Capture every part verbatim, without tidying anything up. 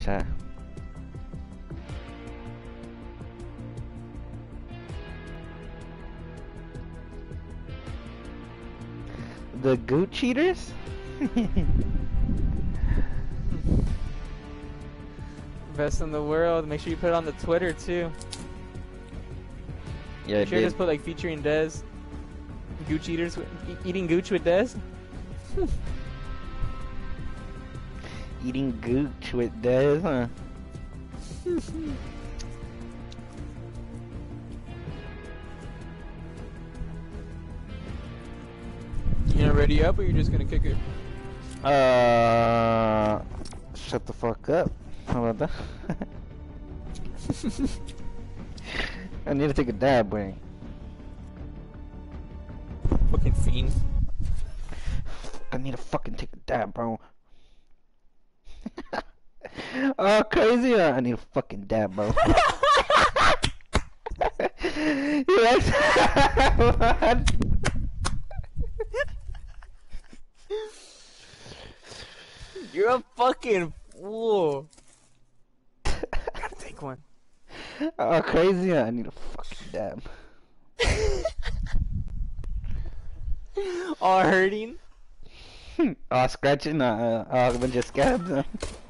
chat. The Goot Cheaters? Best in the world. Make sure you put it on the Twitter too. Yeah, Make sure you just put like featuring Dez. Gooch eaters with, e eating gooch with Dez. Eating gooch with Dez, huh? You gonna ready up, or you're just gonna kick it? Uh, shut the fuck up. How about that? I need to take a dab, boy. Fucking fiend. I need to fucking take a dab, bro. Oh, crazy! Uh, I need a fucking dab, bro. Yes. You're a fucking fool. Take one. Oh, crazy! Uh, I need a fucking dab. All hurting. Oh, scratching. Uh, uh, a bunch of scabs. Uh.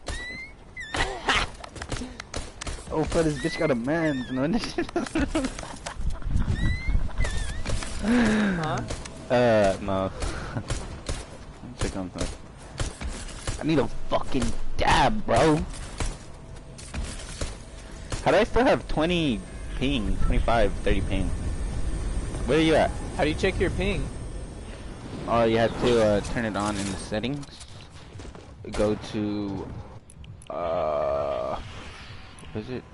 Oh, fuck, this bitch got a man. No, Huh? Uh, no. Check on that. I need a fucking dab, bro. How do I still have twenty ping? twenty-five, thirty ping. Where are you at? How do you check your ping? Oh, you have to uh, turn it on in the settings. Go to uh, what is it?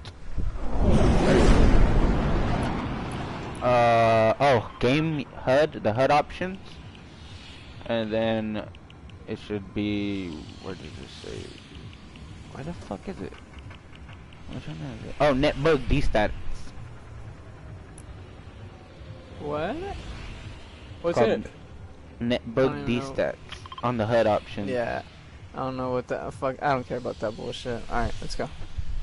Uh oh, game H U D, the H U D options, and then it should be, where does it say? Where the fuck is it? Which one is it? Oh, netbook D-stats. What? What's Called it? Netbook D-stats on the H U D option. Yeah. I don't know what the fuck. I don't care about that bullshit. Alright, let's go.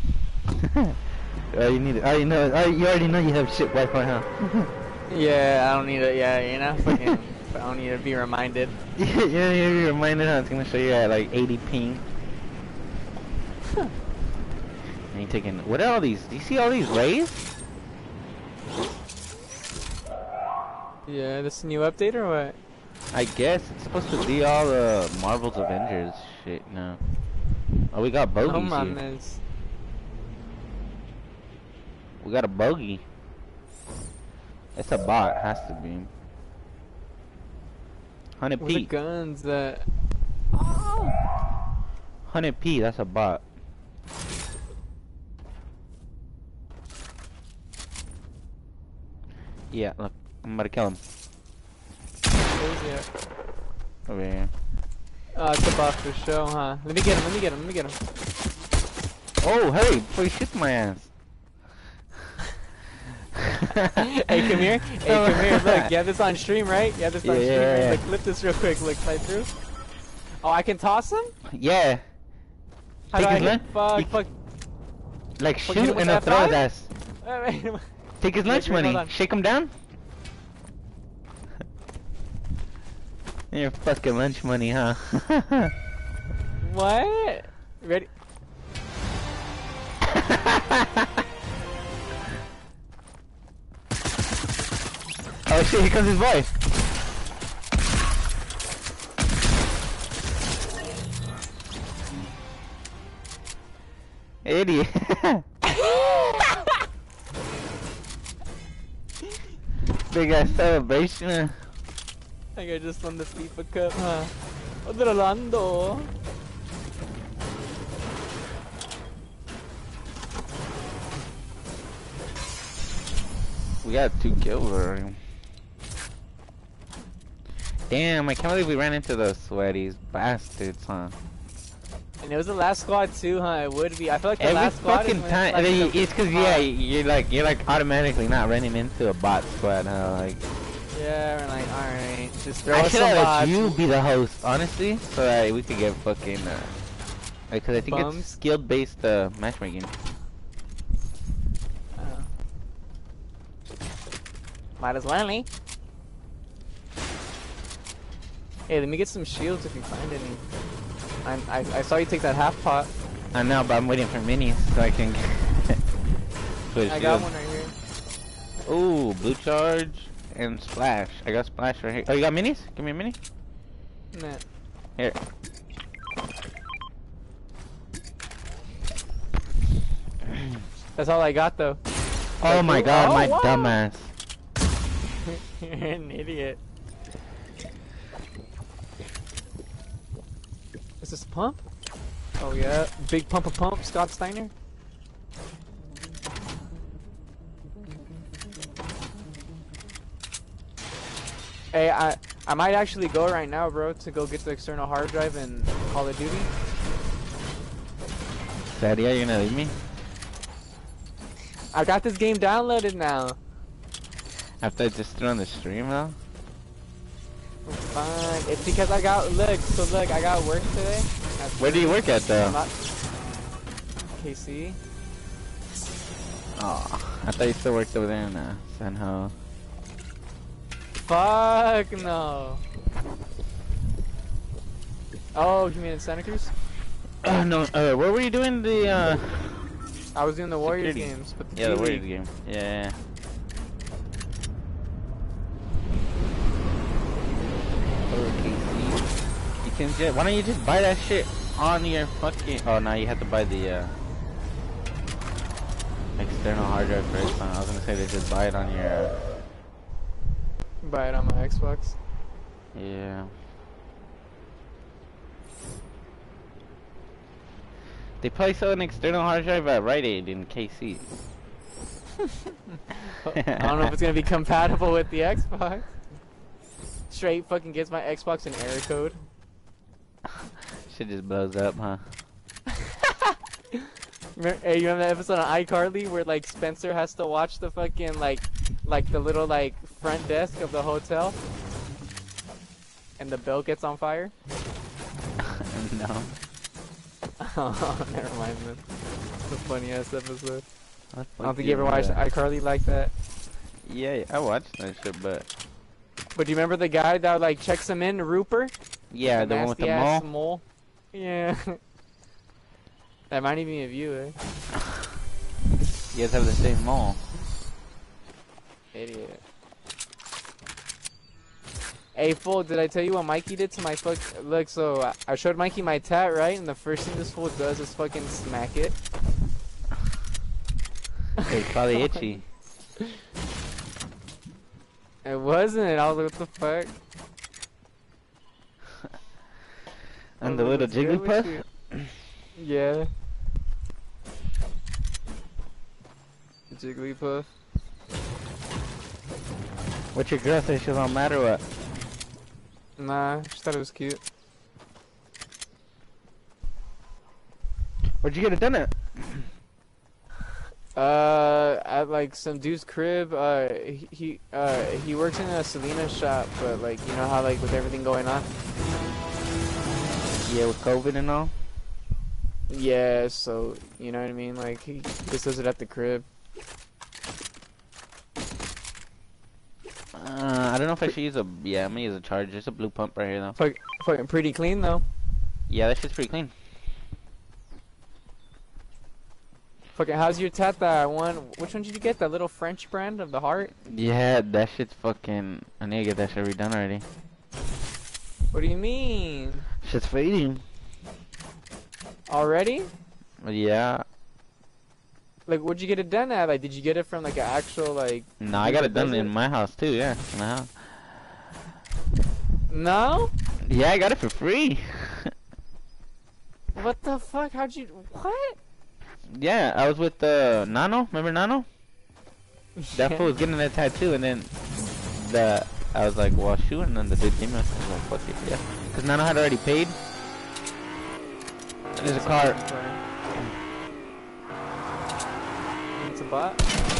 Oh, you need it. Oh, you know. Oh, you already know you have shit Wi-Fi, huh? Yeah, I don't need it. Yeah, you know, fucking. I don't need to be reminded. Yeah, yeah, you're reminded, huh? It's gonna show you at like eighty ping. And you taking. What are all these? Do you see all these rays? Yeah, this new update or what? I guess it's supposed to be all the Marvel's Avengers shit now. Oh, we got bogeys Oh my here. miss. We got a bogey. It's a bot, has to be. one hundred Where's the P. guns that? one hundred P, that's a bot. Yeah, look, I'm about to kill him. Where's he at? Over here. Oh, it's a bot for show, huh? Let me get him. Let me get him. Let me get him. Oh, hurry, before you shoot my ass. Hey, come here. Hey, come here. Look, you have this on stream, right? You have this on Yeah, stream, yeah, right? yeah. Look, flip this real quick. Look, slide through. Oh, I can toss him? Yeah. How Take do I his hit? lunch. Fuck, You- fuck. Like Fuck, hit him shoot with and then F throw his five? ass. Wait, wait, wait. Take his Wait, lunch wait, hold money. on. Shake him down. Your fucking lunch money, huh? What? Ready? Oh shit, here comes his boy. Idiot. Big ass celebration. I think I just won the FIFA Cup, huh? Rolando. We got two kills already. Damn, I can't believe we ran into those sweaties bastards, huh? And it was the last squad too, huh? It would be. I feel like the Every last squad fucking is when time, it's, like, it's, the- it's cause yeah, you're like you're like automatically not running into a bot squad, huh? Like Yeah, we're like, alright, just throw I us should some have let bots. you be the host, honestly, so that we could get fucking uh, Because I think Bums. it's skill-based uh, matchmaking. Uh, might as well, eh? Hey, let me get some shields if you find any. I'm, I I saw you take that half pot. I know, but I'm waiting for minis so I can put a I got shield. one right here. Ooh, blue charge and splash. I got splash right here. Oh, you got minis? Give me a mini. Nah. Here. That's all I got though. Oh Like, my ooh, god, oh, my wow. dumbass. You're an idiot. Is this a pump? Oh yeah, big pump of pump, Scott Steiner. Hey, I I might actually go right now, bro, to go get the external hard drive in Call of Duty. Sadia, you're gonna leave me? I got this game downloaded now. After I just threw on the stream though? Fine. It's because I got look. So look, I got work today. That's Where do you work at though? I'm not K C. Oh, I thought you still worked over there in uh, San Ho. Fuck no. Oh, you mean in Santa Cruz? Oh no, uh, where were you doing the uh... I was doing the Warriors Security. games, but the Yeah, G the Warriors League. game. Yeah. Oh, K C. You can just, why don't you just buy that shit on your fucking... Oh, no, you have to buy the uh, external hard drive first. I was gonna say they just buy it on your... Uh, Buy it on my Xbox. yeah. They probably sell an external hard drive at Rite Aid in K C. I don't know if it's gonna be compatible with the Xbox. Straight fucking gets my Xbox an error code. Shit just blows up, huh? Remember, hey, you remember that episode on iCarly where like Spencer has to watch the fucking like, like the little like front desk of the hotel, and the bell gets on fire? No. Oh, never mind then. It's a funny ass episode. What I don't think you ever watched that? iCarly like that. Yeah, I watched that shit, but... But do you remember the guy that like checks him in, Rupert? Yeah, the one with the nasty mole? ass mole. Yeah. That might even be a view, eh? You guys have the same mole. Idiot. Hey, fool, did I tell you what Mikey did to my fuck? Look, so I- I showed Mikey my tat, right? And the first thing this fool does is fucking smack it. It's probably itchy. It wasn't. I was like, what the fuck? And the I was little like, "What's good with Jigglypuff? you?" Yeah. Jigglypuff. What's your girl say she don't matter what? Nah, she thought it was cute. Where'd you get it done at? Uh, at like some dude's crib. Uh, he, he uh he works in a Selena shop, but like you know how like with everything going on. Yeah, with COVID and all? Yeah, so you know what I mean. Like he just does it at the crib. Uh, I don't know if I should use a... Yeah, I'm gonna use a charge. There's a blue pump right here, though. Fuck, fucking pretty clean though. Yeah, that shit's pretty clean. Fucking, how's your tat that one? Which one did you get? That little French brand of the heart? Yeah, that shit's fucking... I need to get that shit redone already. What do you mean? Shit's fading. Already? Yeah. Like, where'd you get it done at? Like, did you get it from like an actual like? No, I got it done does in it? my house, too, yeah. In my house. No? Yeah, I got it for free. What the fuck? How'd you? What? Yeah, I was with uh, Nano. Remember Nano? That Yeah. fool was getting that tattoo, and then the I was like, well, shoot, and then the dude came in. I was like, fuck it, yeah. Because Nano had already paid. There's a car. It's a bot.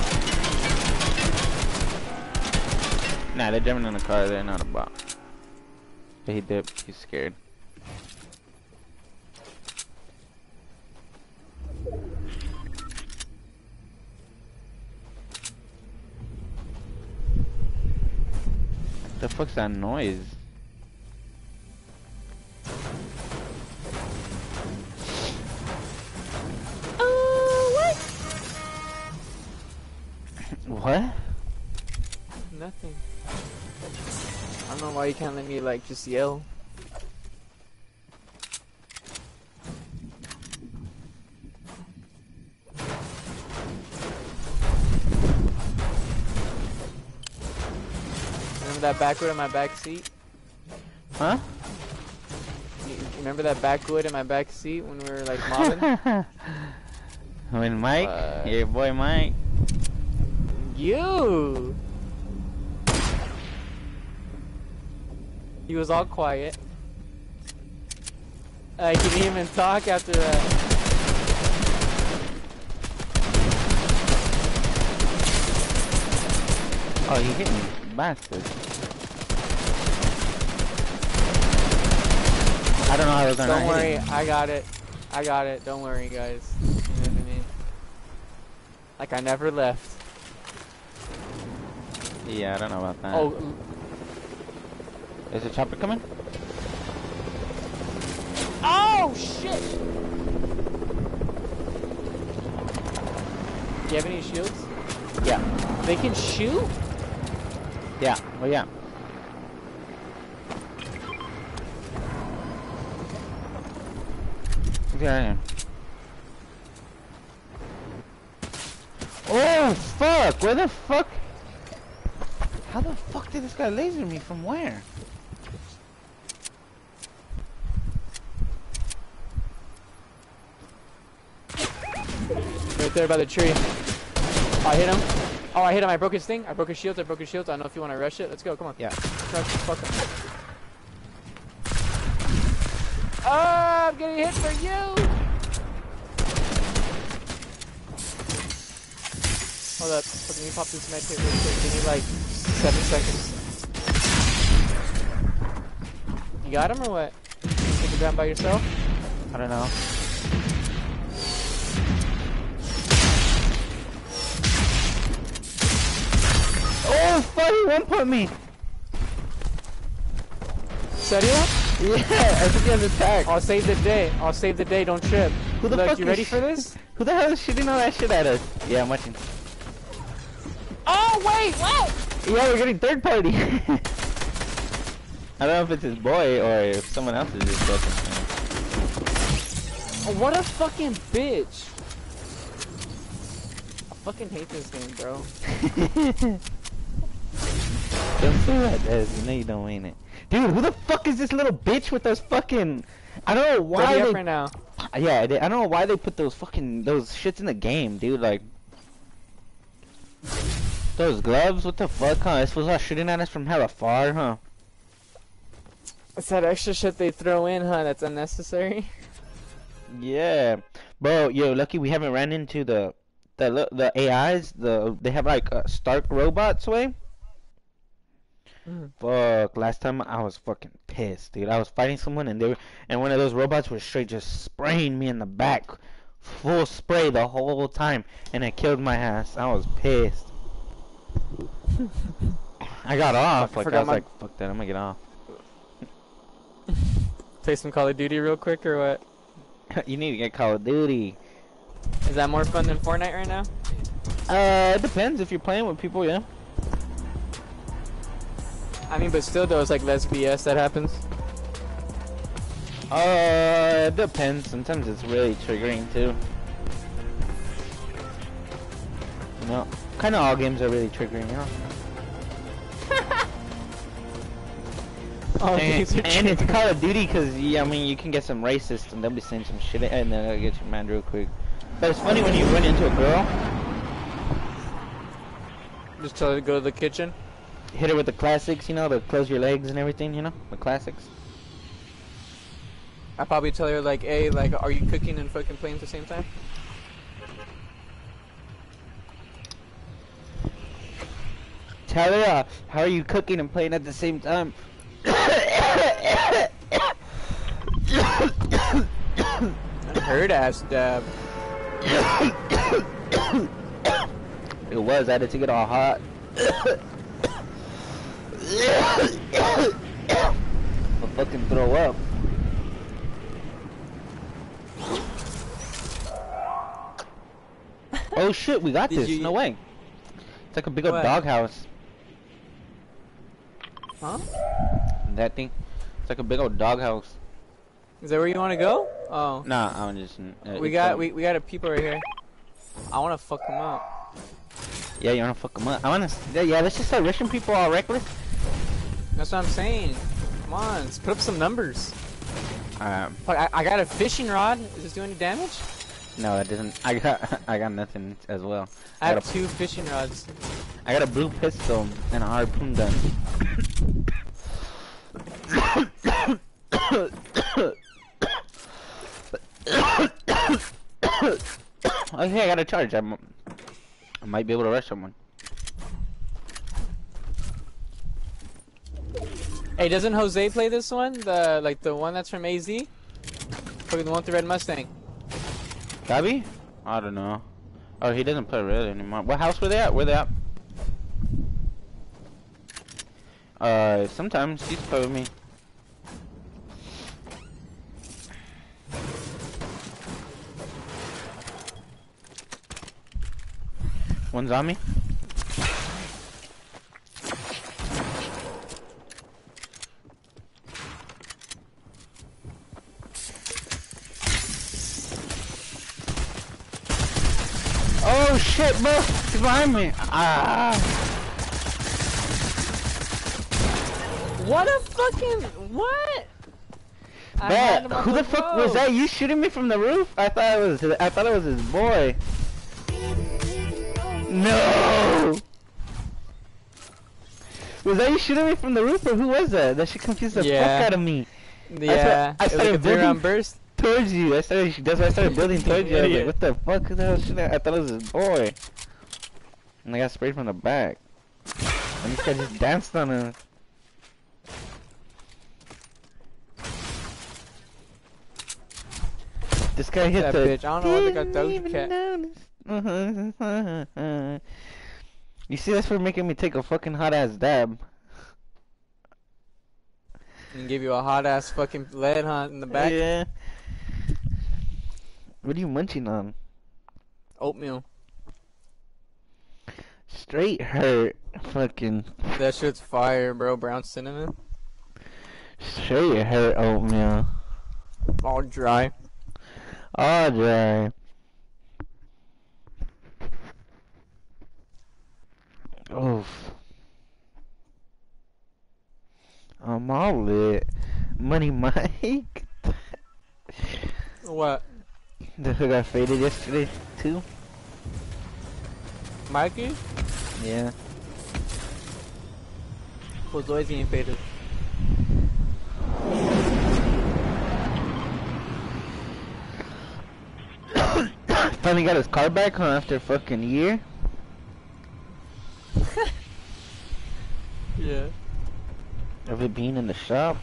Nah, they're driving in a car. They're not a bot. But he dipped. He's scared. The fuck's that noise? Oh, what? What? Nothing. I don't know why you can't let me like just yell. Remember that backwood in my back seat? Huh? You, you remember that backwood in my back seat when we were like mobbing? When Mike, Uh, your boy Mike. You! He was all quiet. I couldn't even talk after that. Oh, you hit me, bastard. I don't know how those are Don't not worry, hitting. I got it. I got it. Don't worry, guys. You know what I mean? Like I never left. Yeah, I don't know about that. Oh, Is the chopper coming? oh shit! Do you have any shields? Yeah. They can shoot? Yeah. Well, yeah. Okay. Oh fuck! Where the fuck? How the fuck did this guy laser me from where? Right there by the tree. Oh, I hit him. Oh, I hit him. I broke his thing. I broke his shields. I broke his shields. I don't know if you want to rush it. Let's go. Come on. Yeah. Rush the fuck up. Oh, I'm getting hit for you. Hold up. Let me pop this med kit real quick. Give me like seven seconds. You got him or what? You take him down by yourself? I don't know. Oh fuck! He one put me. Set you up? Yeah, I think he has attack. I'll save the day. I'll save the day. Don't trip. Who the Look, fuck you is ready sh- for this? Who the hell is shooting all that shit at us? Yeah, I'm watching. Oh wait, what? Yeah, we're getting third party. I don't know if it's his boy or if someone else is his fucking. Oh, what a fucking bitch. I fucking hate this game, bro. Don't say that, Des. You know you don't mean it. Dude, who the fuck is this little bitch with those fucking... I don't know why Ready they... up right now. Yeah, they, I don't know why they put those fucking... Those shits in the game, dude. Like... Those gloves? What the fuck, huh? This was all shooting at us from hella far, huh? It's that extra shit they throw in, huh? That's unnecessary. Yeah. Bro, yo, lucky we haven't ran into the... The, the A Is. The They have like uh, Stark robots, way. Mm. Fuck, last time I was fucking pissed, dude. I was fighting someone and they were, and one of those robots was straight just spraying me in the back. Full spray the whole time and it killed my ass. I was pissed. I got off, I like I forgot was my- like, fuck that, I'm gonna get off. Play some Call of Duty real quick or what? You need to get Call of Duty. Is that more fun than Fortnite right now? Uh, it depends if you're playing with people, yeah. I mean, but still, though, it's like less B S that happens. Uh, it depends. Sometimes it's really triggering too. You know, kind of all games are really triggering, you know. Oh, And, these are and it's triggering. Call of Duty because, yeah, I mean, you can get some racist and they'll be saying some shit and then they'll get you mad real quick. But it's funny when you run into a girl, Just tell her to go to the kitchen. hit her with the classics, you know, the close your legs and everything, you know, the classics. I probably tell her like, hey, like, are you cooking and fucking playing at the same time? Tell her, uh, how are you cooking and playing at the same time? Hurt ass dab. It was, I had to take it all hot. I'll fucking throw up. Oh shit, we got Did this. you- No way. It's like a big old What? doghouse. Huh? That thing. It's like a big old doghouse. Is that where you want to go? Oh. Nah, I'm just. Uh, We it's got a- we, we got a peeper right here. I want to fuck him up. Yeah, you wanna fuck them up? I wanna. Yeah, yeah, let's just start rushing people all reckless. That's what I'm saying. Come on, let's put up some numbers. Um, Fuck, I, I got a fishing rod. Does this do any damage? no, it doesn't. I got. I got nothing as well. I have got a, two fishing rods. I got a blue pistol and a harpoon gun. Okay, I got a charge. I'm, I might be able to rush someone. Hey, doesn't Jose play this one? The like the one that's from A Z? Fucking the one with the red Mustang. Gabby? I don't know. Oh, he doesn't play red anymore. What house were they at? Where they at? Uh, sometimes he's play with me. One's on me. Oh shit, bro! He's behind me. Ah! What a fucking what? I had Bet. him on Who the fuck was road. that? You shooting me from the roof? I thought it was. I thought it was his boy. No! Was that you shooting me from the roof, or who was that? That shit confused the Yeah. fuck out of me. Yeah, I it was like started a three round building- burst. Towards you, I started. That's why I started building towards you. I was like, Idiot. "What the fuck is that shit?" I thought it was his boy, and I got sprayed from the back. And this guy just danced on him. This guy hit That the. bitch. I don't know why they got Doja Cat. Cat. You see, that's for making me take a fucking hot ass dab. And give you a hot ass fucking lead hunt in the back. Yeah. What are you munching on? Oatmeal. Straight hurt. Fucking. That shit's fire, bro. Brown cinnamon. Straight hurt oatmeal. All dry. All dry. Oof. I'm all lit. Money Mike. What? The who got faded yesterday too? Mikey? Yeah. Was always getting faded. Finally got his car back, huh, after a fucking year. Yeah. Of it being in the shop.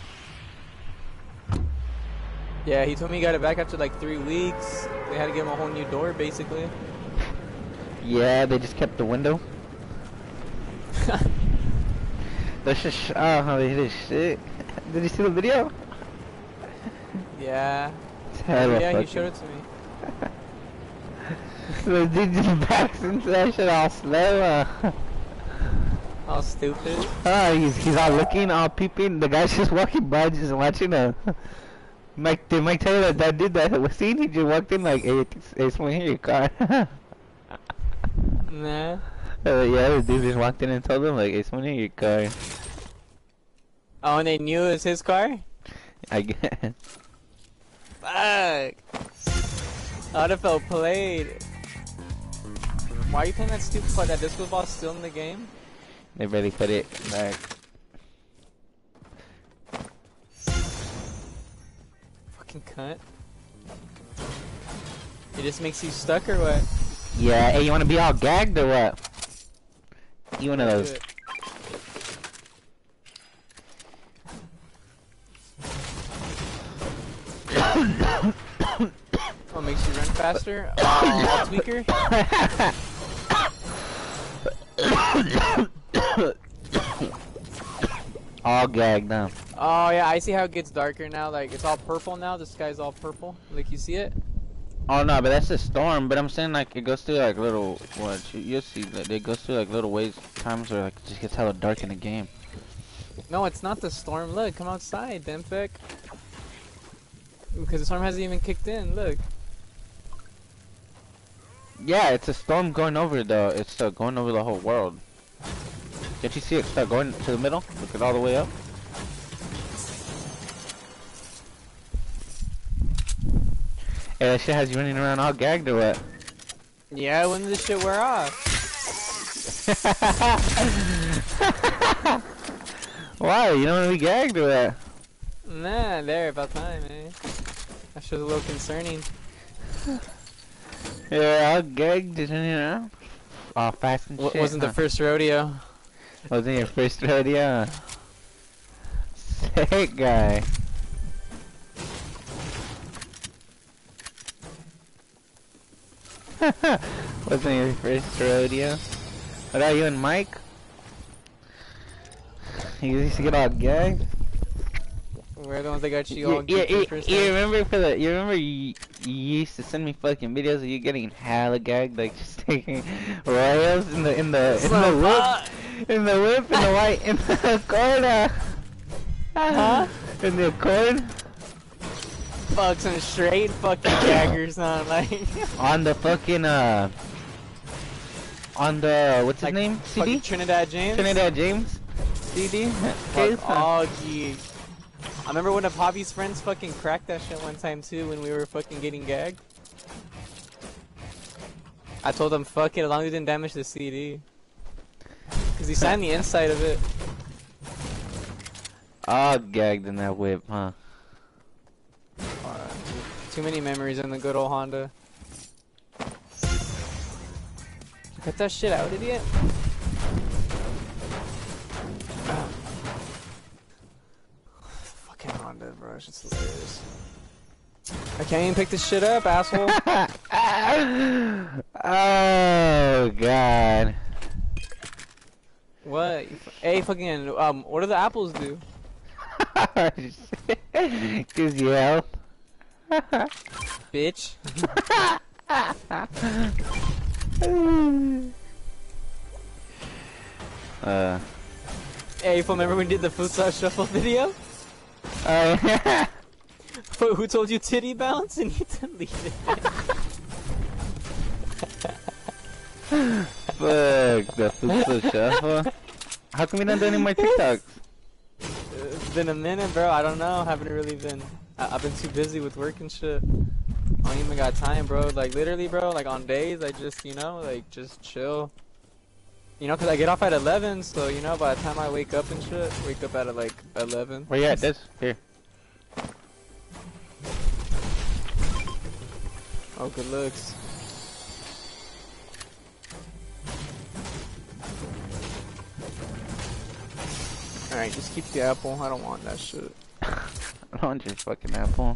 Yeah, he told me he got it back after like three weeks. They had to give him a whole new door, basically. Yeah, they just kept the window. That's just oh, how they hit his shit. Did you see the video? Yeah. It's hella Yeah, he fucking- showed it to me. The dude just backs into that shit all slow. Uh. All stupid. Oh, he's he's all looking, all peeping. The guy's just walking by, just watching. Uh, Mike, did Mike tell you that that dude that was seen? He just walked in like, "Hey, hey, someone here, your car." Nah. Uh, yeah, the dude just walked in and told him like, "Hey, someone here, your car." Oh, and they knew it was his car? I guess. Fuck. I would have felt played. Why are you playing that stupid fuck? That disco ball still in the game? They barely put it back. Fucking cunt. It just makes you stuck or what? Yeah, hey, you wanna be all gagged or what? You one of Do those. it. Oh, makes you run faster? Oh, tweaker? All gagged now. Oh yeah, I see how it gets darker now. Like it's all purple now. The sky's all purple. Like you see it? Oh no, but that's a storm. But I'm saying like it goes through like little what you, you'll see that it goes through like little ways times where like it just gets hella dark in the game. No, it's not the storm. Look, come outside, Demfek. Because the storm hasn't even kicked in. Look. Yeah, it's a storm going over the. It's uh, going over the whole world. Did you see it start going to the middle? Look it all the way up. Yeah, that shit has you running around all gagged or what? Yeah, when did this shit wear off? Why? You don't want to be gagged or what? Nah, there, about time, man. That shit's a little concerning. Yeah, all gagged, just running around. All fast and W shit. wasn't huh? the first rodeo. Wasn't your first rodeo? Sick guy. Wasn't your first rodeo? What about you and Mike? You used to get all gagged? We're the ones that got you You, all you, geeked you, first you time. remember for the you remember you, you used to send me fucking videos of you getting hella gagged, like just taking royals in the in the in the whip in the whip in the white in the corner. Huh? In the corn. Fuck some straight fucking gaggers on like On the fucking uh on the what's his like name? C fucking D? Trinidad James. Trinidad James? C D? Case? Fuck all geek. I remember when a Poppy's friends fucking cracked that shit one time too when we were fucking getting gagged. I told him fuck it as long as he didn't damage the C D. Cause he signed the inside of it. All gagged in that whip, huh? Uh, too many memories in the good old Honda. Cut that shit out, idiot. Fucking Honda, bro. It's just hilarious. I can't even pick this shit up, asshole. Oh god. What? Hey, fucking, um, what do the apples do? Gives you health. Bitch. uh. Hey, you remember when we did the futsal shuffle video? Uh, Who who told you titty bounce and you deleted it? Fuck, the futsal shuffle. How come we don't do any more TikToks? It's been a minute, bro. I don't know. Haven't really been. I I've been too busy with work and shit. I don't even got time, bro. Like literally, bro. Like on days, I just, you know, like just chill. You know, cause I get off at eleven, so you know, by the time I wake up and shit, wake up at like eleven. Where you at? This here. Oh, good looks. Alright, just keep the apple. I don't want that shit. I don't want your fucking apple.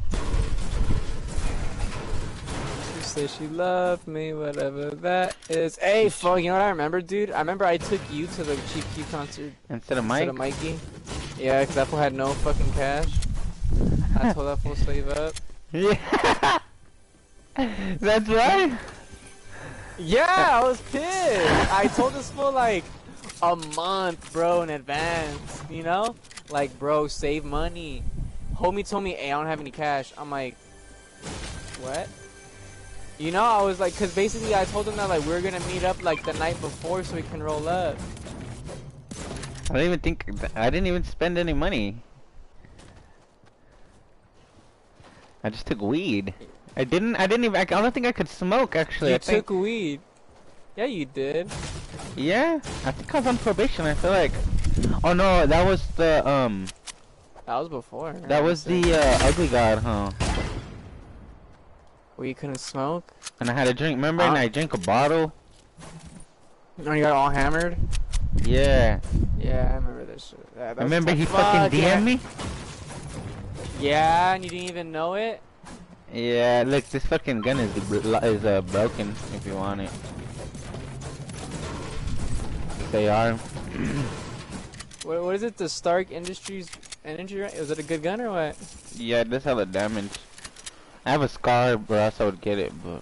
She said she loved me, whatever that is. Hey, fuck, you know what I remember, dude? I remember I took you to the Chief Keef concert Instead of Mike? instead of Mikey. Yeah, cause that fool had no fucking cash. I told that fool to save up. Yeah. That's right. Yeah, I was pissed. I told this fool like a month, bro, in advance. You know, like, bro, save money. Homie told me, "Hey, I don't have any cash." I'm like, what? You know, I was like, cause basically I told him that like we were gonna meet up like the night before so we can roll up. I don't even think I didn't even spend any money. I just took weed. I didn't. I didn't even. I don't think I could smoke actually. You I think, took weed. Yeah, you did. Yeah, I think I was on probation. I feel like. Oh no, that was the um. That was before. right? That was the uh, ugly god, huh? Where you couldn't smoke. And I had a drink. Remember? And Huh? I drank a bottle. Oh, you got all hammered. Yeah. Yeah, I remember this shit. Yeah, that was Remember tough. he Fuck, fucking D M'd yeah. me? Yeah, and you didn't even know it. Yeah. Look, this fucking gun is br- is uh, broken. If you want it. They are. What, what is it? The Stark Industries energy? Right? Was it a good gun or what? Yeah, this hella damage. I have a scar, bro. Else I would get it, but.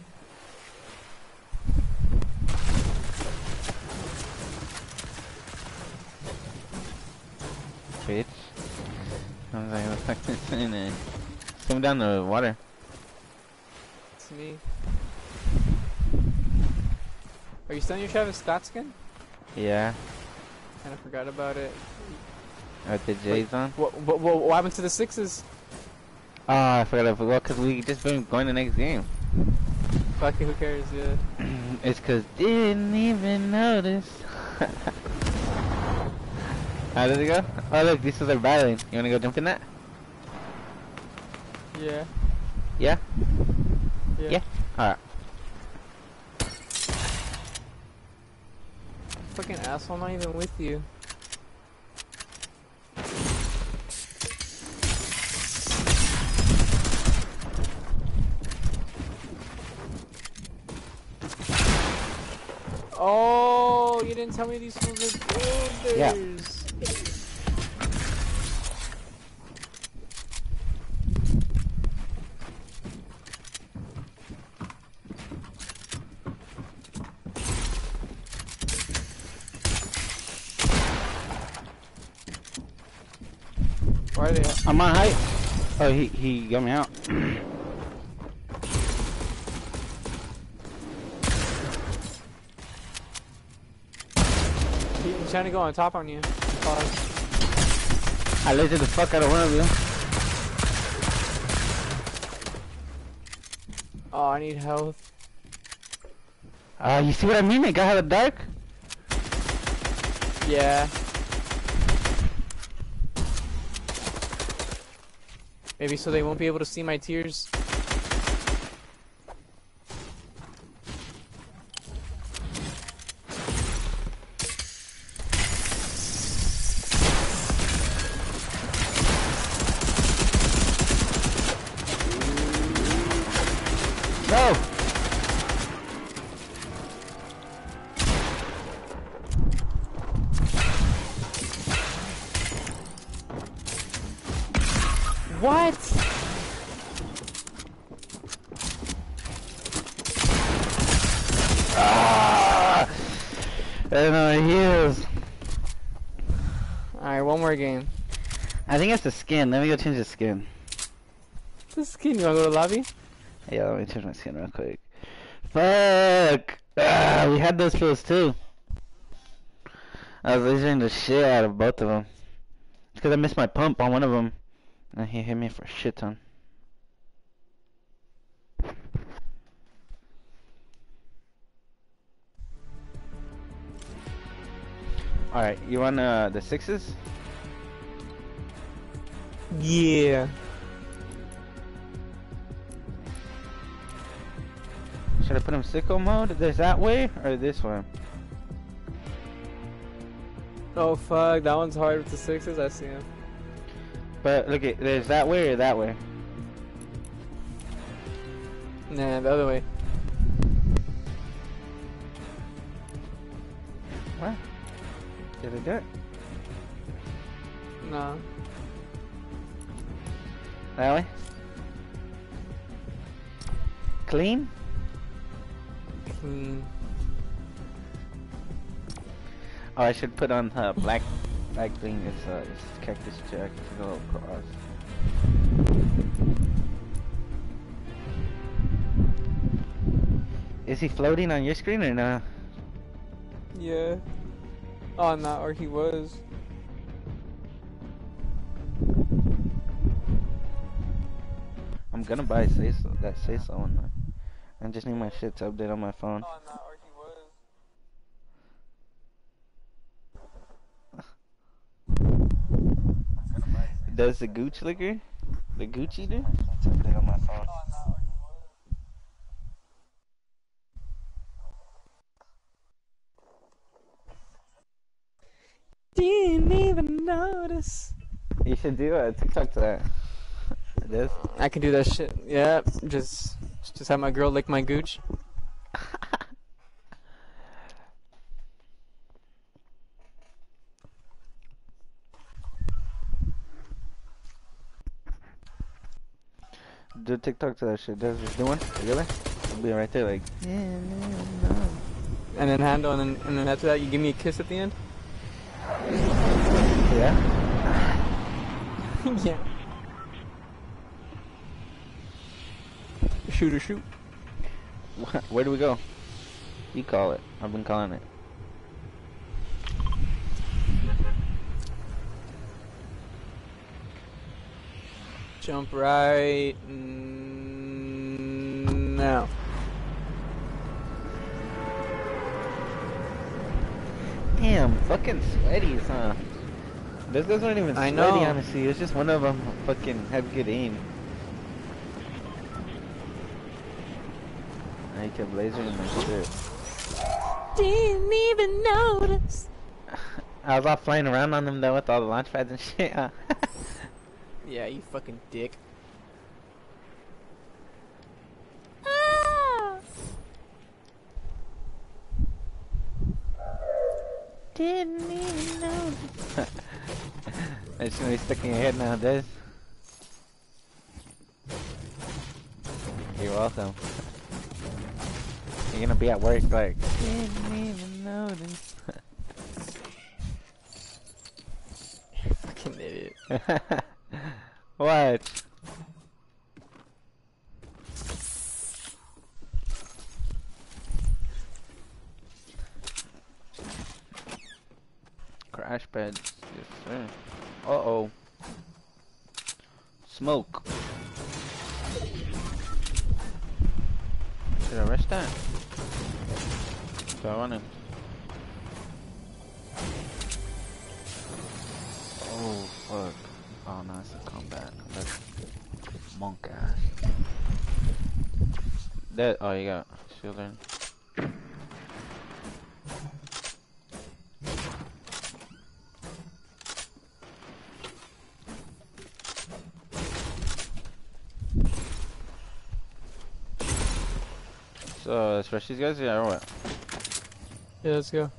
Bitch. I was like, what the fuck is this in there? Swim down the water. It's me. Are you still in your Travis Scott skin? Yeah. Kinda forgot about it. With the J's on? What, what, what, what happened to the sixes? Oh, I forgot. I forgot because we just been going the next game. Fuck it, who cares, yeah. It's because didn't even notice. How does it go? Oh, look, these two are battling. You want to go jump in that? Yeah. Yeah? Yeah. Yeah? Alright. Fucking asshole, I'm not even with you. Oh, you didn't tell me these fools are builders. Yeah. Why are they? I'm on height. Oh, he he got me out. He's trying to go on top on you. Pause. I lasered the fuck out of one of you. Oh, I need health. Uh, you see what I mean? It got hella dark. Yeah. Maybe so they won't be able to see my tears. No. What? Ah! And uh, heals. Alright, one more game. I think it's the skin. Let me go change the skin. The skin, you wanna go to the lobby? Yeah, let me change my skin real quick. Fuck! Ah, we had those pills too. I was lasering the shit out of both of them. It's because I missed my pump on one of them. And he hit me for a shit ton. Alright, you want uh, the sixes? Yeah. Should I put him sicko mode? There's that way or this one? Oh fuck, that one's hard with the sixes, I see him. But look at there's that way or that way. Nah, the other way. What? Did it do it? Nah. That way? Clean? Clean. Oh, I should put on uh, black, black thing. It's uh, it's cactus jack to go across. Is he floating on your screen or no? Yeah. Oh, not, or he was. I'm gonna buy say so that say so one. Man. I just need my shit to update on my phone. Oh, not, or he was. Does the Gooch liquor? The Gucci do? To update on my phone. Didn't even notice. You should do a TikTok to that. This? I can do that shit. Yeah, just just have my girl lick my gooch. do a TikTok to that shit. Just, just do one. Really? I'll be right there, like. Yeah, no, no. And then handle, and then and then after that, you give me a kiss at the end. Yeah. Yeah. Shoot or shoot. Where do we go? You call it. I've been calling it. Jump right mm, now. Damn, fucking sweaties, huh? Those guys weren't even I sweaty, know. honestly. It was just one of them fucking had good aim. I kept lasering my shit. Didn't even notice. I was all flying around on them though with all the launch pads and shit. Huh? Yeah, you fucking dick. Didn't even know. It's gonna be stuck in your head nowadays. You're welcome. You're gonna be at work like, didn't even notice. Fucking idiot. What? Crash pads, yes sir. Uh oh. Smoke. Should I rush that? Do I want to? Oh fuck. Oh no, it's a combat. Combat. Monk ass. That. Oh, you got shield in. So, let's rush these guys, yeah, or what? Yeah, let's go.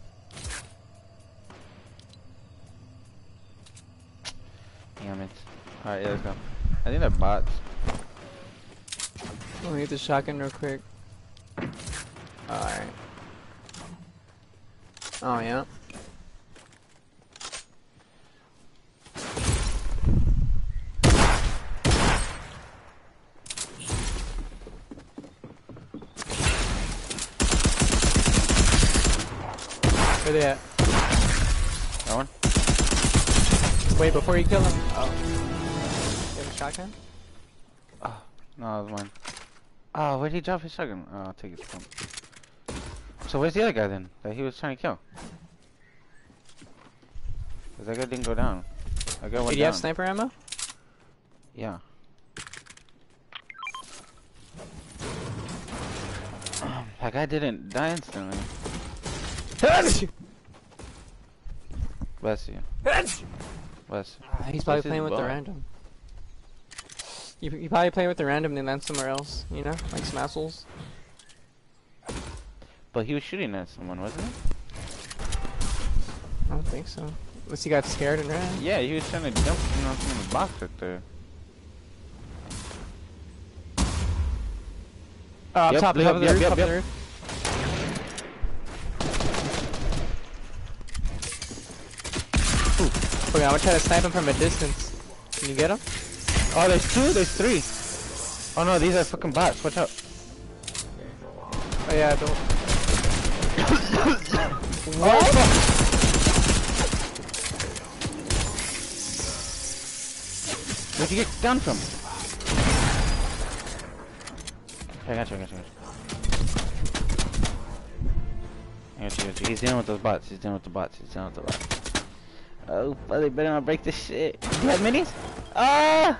Damn it. Alright, yeah, let's go. I think they're bots. Let me get the shotgun real quick. Alright. Oh, yeah. Where they at? That one? Wait, before you kill him. Oh. You have a shotgun? Oh, no, that was mine. Oh, where'd he drop his shotgun? Oh, I'll take his pump. So where's the other guy then? That he was trying to kill? Cause that guy didn't go down. That guy went Did you down. have sniper ammo? Yeah. That guy didn't die instantly. Bless you. Bless you. He's probably This is playing with the bot. random. You, you probably play with the random and then land somewhere else, you know? Like Smassles. But he was shooting at someone, wasn't he? I don't think so. Unless he got scared and ran. Yeah, he was trying to jump, you know, from the box right there. Uh, up Yep, top, yep, top of the yep, roof, yep, top yep. of the roof. Okay, I'm gonna try to snipe him from a distance. Can you get him? Oh, there's two, there's three. Oh no, these are fucking bots, watch out. Oh yeah, don't. What? Where'd you get down from? I got you, I got you, I got you. I got you, I got you. He's dealing with those bots, he's dealing with the bots, he's dealing with the bots. Oh, buddy, better not break this shit. You have minis? Ah!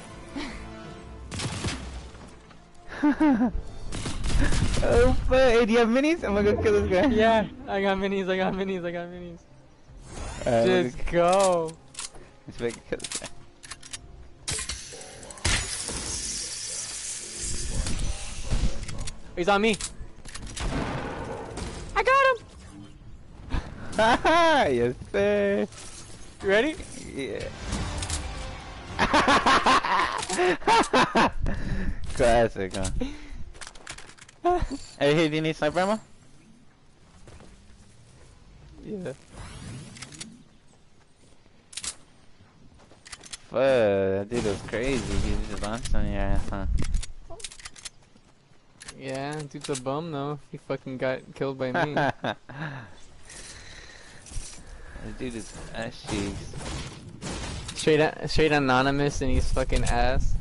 Oh, fuck. Hey, do you have minis? I'm gonna go kill this guy. Yeah, I got minis, I got minis, I got minis. Alright, I'm Just go. Let's make it kill this guy. He's on me. I got him. Haha, yes sir. You ready? Yeah. Classic, huh? Hey, hey, do you need sniper ammo? Yeah. Fuck, that dude was crazy. He was just launched on your ass, huh? Yeah, dude's a bum though. He fucking got killed by me. That dude is ass cheeks. Straight, a straight anonymous, and he's fucking ass.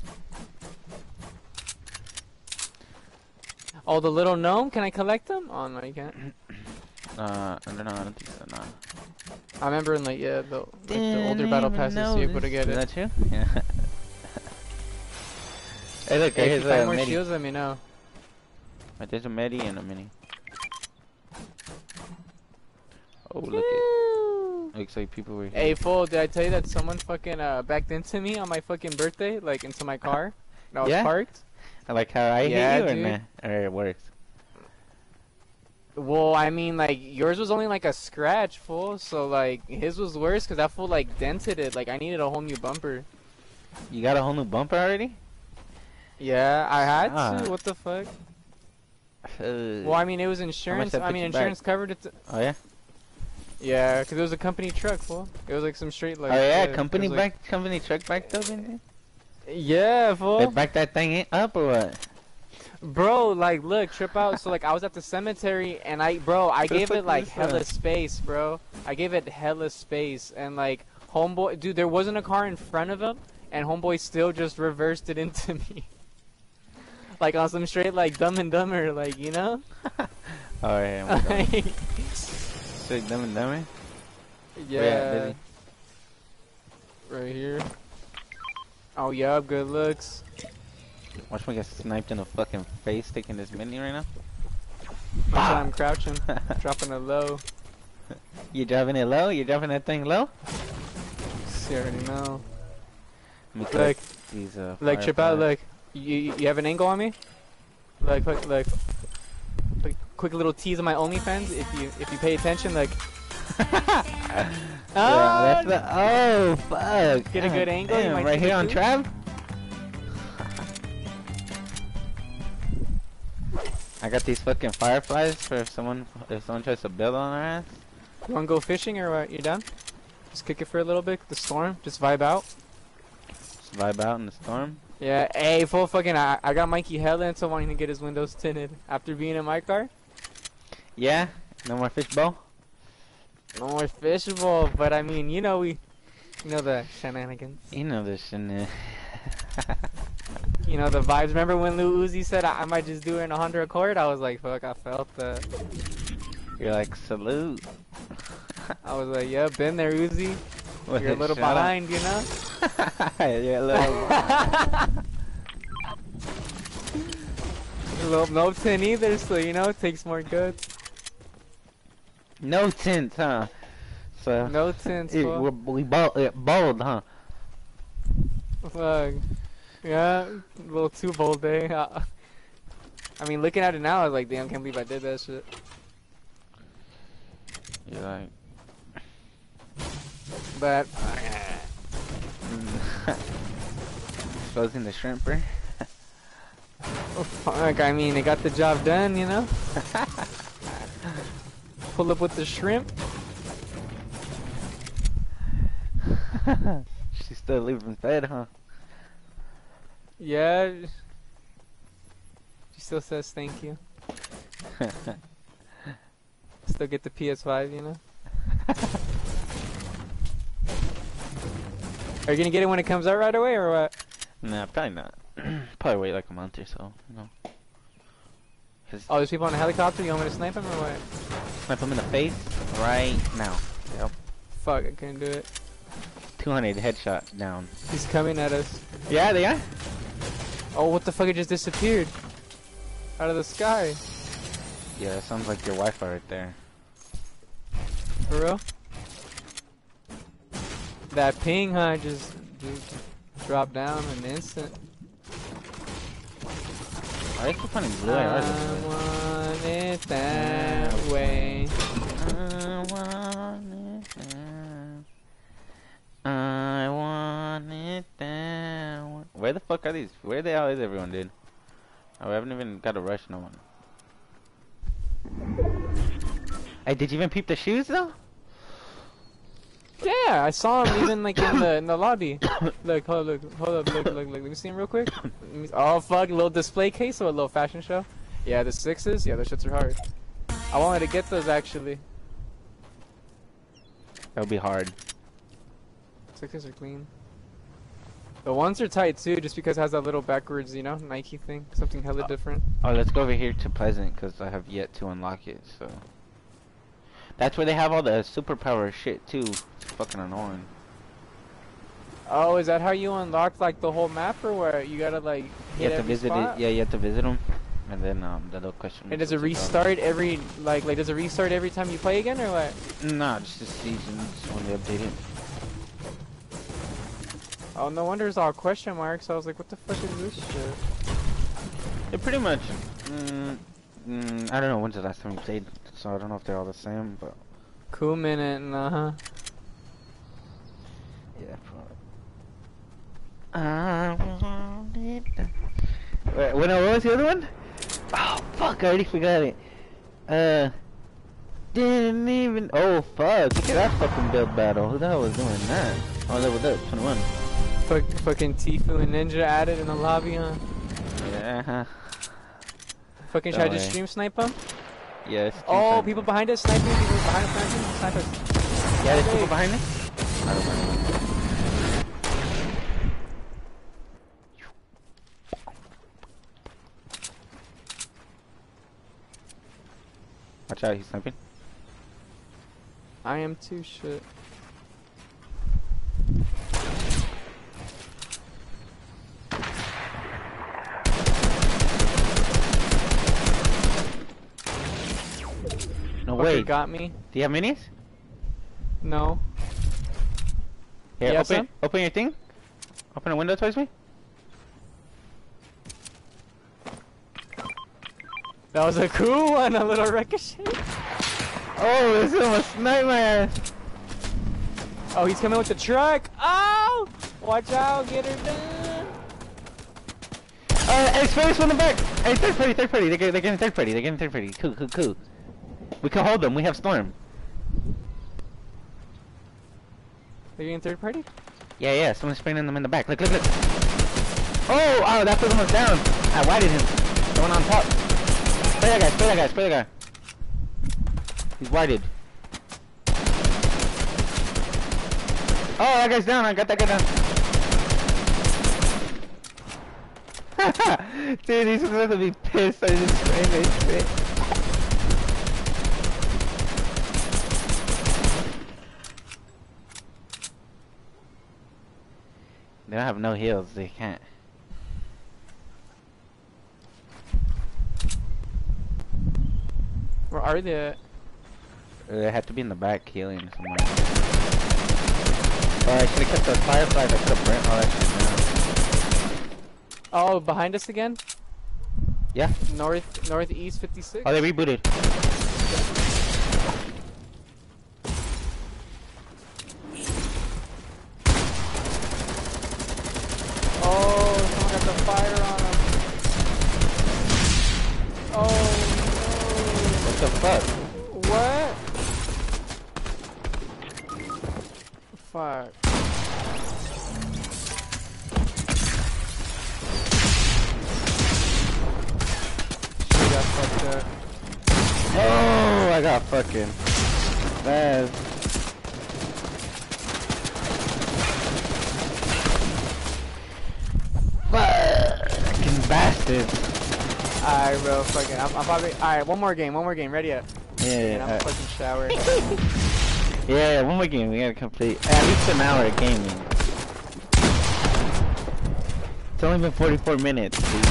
Oh, the little gnome. Can I collect them? Oh no, you can't. Uh, I don't know. I don't think so. No. I remember in like yeah, the like the older battle passes, you're able to get Is it. that you? Yeah. Hey, look, Hey, if here's you find a more midi. shields, let me know. But there's a midi and a mini. Oh, look it. Looks like people were here. Hey, fool, did I tell you that someone fucking uh, backed into me on my fucking birthday? Like, into my car? And I was Yeah? parked? I like how I Yeah, hit you, or, dude. nah? Or it works. Well, I mean, like, yours was only like a scratch, fool. So, like, his was worse because that fool, like, dented it. Like, I needed a whole new bumper. You got a whole new bumper already? Yeah, I had Ah. to. What the fuck? Uh, Well, I mean, it was insurance. that I put mean, you back? insurance covered it. To oh, yeah? yeah, because it was a company truck, fool. It was like some straight, like. oh, yeah? it company was, like- back, company truck backed up in there? Yeah, fool. They backed that thing in up or what? Bro, like, look, trip out. So, like, I was at the cemetery, and I, bro, I the gave fuck it, like, is hella that? space, bro. I gave it hella space, and, like, homeboy, dude, there wasn't a car in front of him, and homeboy still just reversed it into me. Like, on some straight, like, Dumb and Dumber, like, you know? Oh, yeah. I'm going. Straight dumb and dumber? yeah. busy? Right here. Oh, yeah, good looks. Watch me get sniped in the fucking face taking this mini right now. Watch how I'm crouching, dropping it low. You driving it low? You driving that thing low? See, I already know. Let me Look, collect these, uh, look, trip out, fireflies. look. You, you you have an angle on me? Look, look, look. Quick, quick little tease on my OnlyFans. If you if you pay attention, like. Yeah, Ah! that's the, oh, fuck. Get a good angle, you Damn, might right see here the on two. Trav? I got these fucking fireflies for if someone if someone tries to build on our ass. You wanna go fishing or what? You done? Just kick it for a little bit. The storm. Just vibe out. Just vibe out in the storm. Yeah. Hey, full fucking. I, I got Mikey hella into wanting to get his windows tinted after being in my car. Yeah? No more fishbowl? No more fishbowl, but I mean, you know we, you know the shenanigans. You know this shit. uh, You know the vibes. Remember when Lil Uzi said I, I might just do it in a Honda Accord? I was like, fuck, I felt that. You're like, salute. I was like, yeah, been there, Uzi. What, You're a little shut up. behind, you know. You're a little A little no tin either, so you know it takes more guts. No tint, huh? So, No tints, eh, fool. we're, we bold, uh, bold, huh? Fuck. Yeah, a little too bold, eh? Uh, I mean, looking at it now, I was like, damn, can't believe I did that shit. You're like, But exposing the shrimper. oh, fuck, I mean, it got the job done, you know. Pull up with the shrimp. She's still leaving fed, huh? Yeah. She still says thank you. Still get the P S five, you know. Are you gonna get it when it comes out right away, or what? Nah, probably not. Probably wait like a month or so. You know. Cause Oh, there's people on a helicopter. You want me to snipe them or what? snipe him in the face right now. Yep. Fuck, I couldn't do it. two hundred headshot down. He's coming at us. Yeah, they are. Oh, what the fuck? It just disappeared out of the sky. Yeah, that sounds like your Wi-Fi right there. For real? That ping, huh? Just, just dropped down in an instant. I used to find blue I I want it that way. I want it down. I want it down. Where fuck are these? Where the hell is everyone, dude? Oh, we haven't even got to rush no one. Hey, did you even peep the shoes though? Yeah, I saw him even like in the in the lobby. Look, hold up, look, hold up, look, look, look. Let me see him real quick. Let me- Oh fuck, a little display case or a little fashion show. Yeah, the sixes. Yeah, those shits are hard. I wanted to get those actually. That'll be hard. Sixes are clean. The ones are tight too, just because it has that little backwards, you know, Nike thing, something hella different. Oh, let's go over here to Pleasant because I have yet to unlock it. So that's where they have all the superpower shit too. It's fucking annoying. Oh, is that how you unlock like the whole map, or where you gotta like You hit have to every visit spot? it. Yeah, you have to visit them, and then um the little question. And does it restart every like like does it restart every time you play again, or what? No, just the seasons when they update it. Oh, no wonder it's all question marks. I was like, what the fuck is this shit? It pretty much. Mm, mm, I don't know when's the last time we played, so I don't know if they're all the same, but Cool minute, uh huh. yeah. I want it. Wait, what what was the other one? Oh fuck! I already forgot it. Uh, didn't even. Oh fuck! Look at that fucking build battle. Who the hell was doing that? Oh, leveled up, twenty-one. Fuck, fucking Tifu and Ninja added in the lobby, huh? Yeah. Uh-huh. Fucking Don't try to just worry. stream snipe them? Yes. Oh, people behind us sniping, people behind us sniping, snipers. Yeah, there's people Hey. behind me. I don't know. Watch out, he's sniping. I am too, shit. No Fucker way. got me. Do you have minis? No. Here, Yeah, open, son? open your thing. Open a window towards me. That was a cool one, a little ricochet. Oh, this almost sniped my ass. Oh, he's coming with the truck. Oh! Watch out, get her done. Uh, hey, Space from the back. Hey, third party, third party. They're, get- they're getting third party. They're getting third party. Cool, cool, cool. We can hold them. We have Storm. Are you in third party? Yeah, yeah. Someone's spraying them in the back. Look, look, look. Oh, oh, that was almost down. I whited him. The one on top. Spray that guy. Spray that guy. Spray that guy. He's whited. Oh, that guy's down. I got that guy down. Dude, he's supposed to be pissed. I just sprayed his shit. They don't have no heals. They can't. Where are they at? They have to be in the back healing somewhere. Oh, I should have kept those fireflies. I could have burnt all that shit down. Oh, behind us again? Yeah. North, northeast fifty-six? Oh, they rebooted. Oh, someone got the fire on him. Oh, What the fuck? no. What? Fuck. She got fucked up. Oh, I got fucking bad. Fucking bastard. Alright, bro, fucking. I'm, I'm probably. Alright, one more game, one more game. Ready up. Yeah, And yeah, I'm uh, fucking shower. yeah, yeah, one more game. We gotta complete at least an hour of gaming. It's only been forty-four minutes, dude.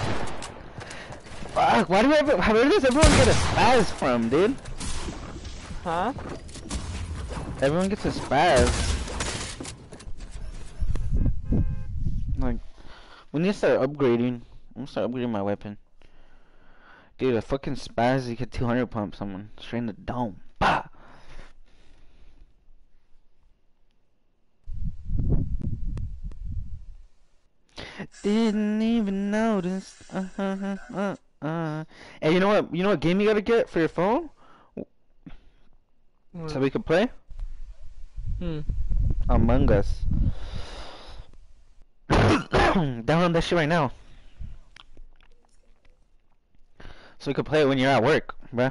Fuck, why do I, where does everyone get a spaz from, dude? Huh? Everyone gets a spaz. Like, we need to start upgrading. I'm gonna start upgrading my weapon. Dude, a fucking spaz, you get two hundred pump someone straight in the dome. Bah! Didn't even notice. Uh, uh, uh, uh. And you know what? You know what game you gotta get for your phone? What? So we can play? Hmm. Among Us. Download that shit right now. So we can play it when you're at work, bruh.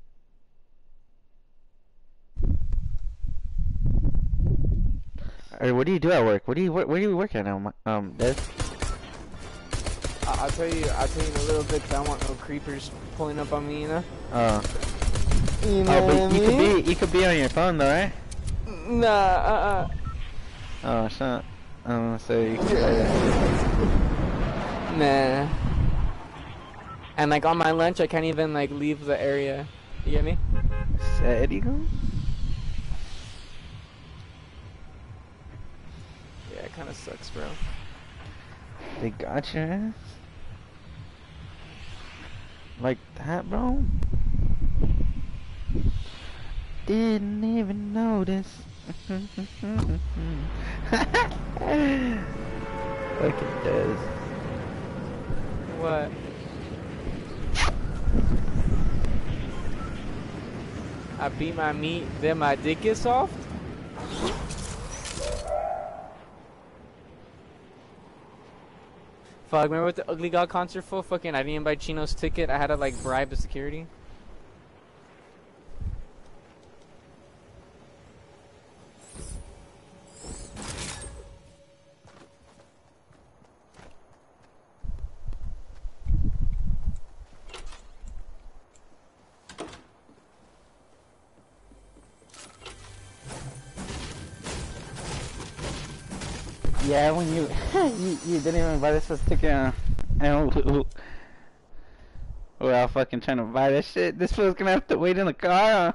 Or what do you do at work? What do you where, where do you work at now, um, Des? I- I'll tell you. I'll tell you in a little bit. 'Cause I don't want no creepers pulling up on me, you know. Uh. You know Oh, what I but you could mean? be you could be on your phone though, right? Nah. Uh. uh Oh, shit. I'm gonna say you can play that. Nah. And like on my lunch, I can't even like leave the area. You get me? Serio? Yeah, it kind of sucks, bro. They got your ass? Like that, bro? Didn't even notice. Like it does. What? I beat my meat, then my dick is soft? Fuck, remember what the Ugly God concert for? Fucking, I didn't even buy Chino's ticket. I had to like bribe the security. Yeah, when you you, you didn't even buy this first ticket, uh, and we- we're all fucking trying to buy this shit. This fool's gonna have to wait in the car.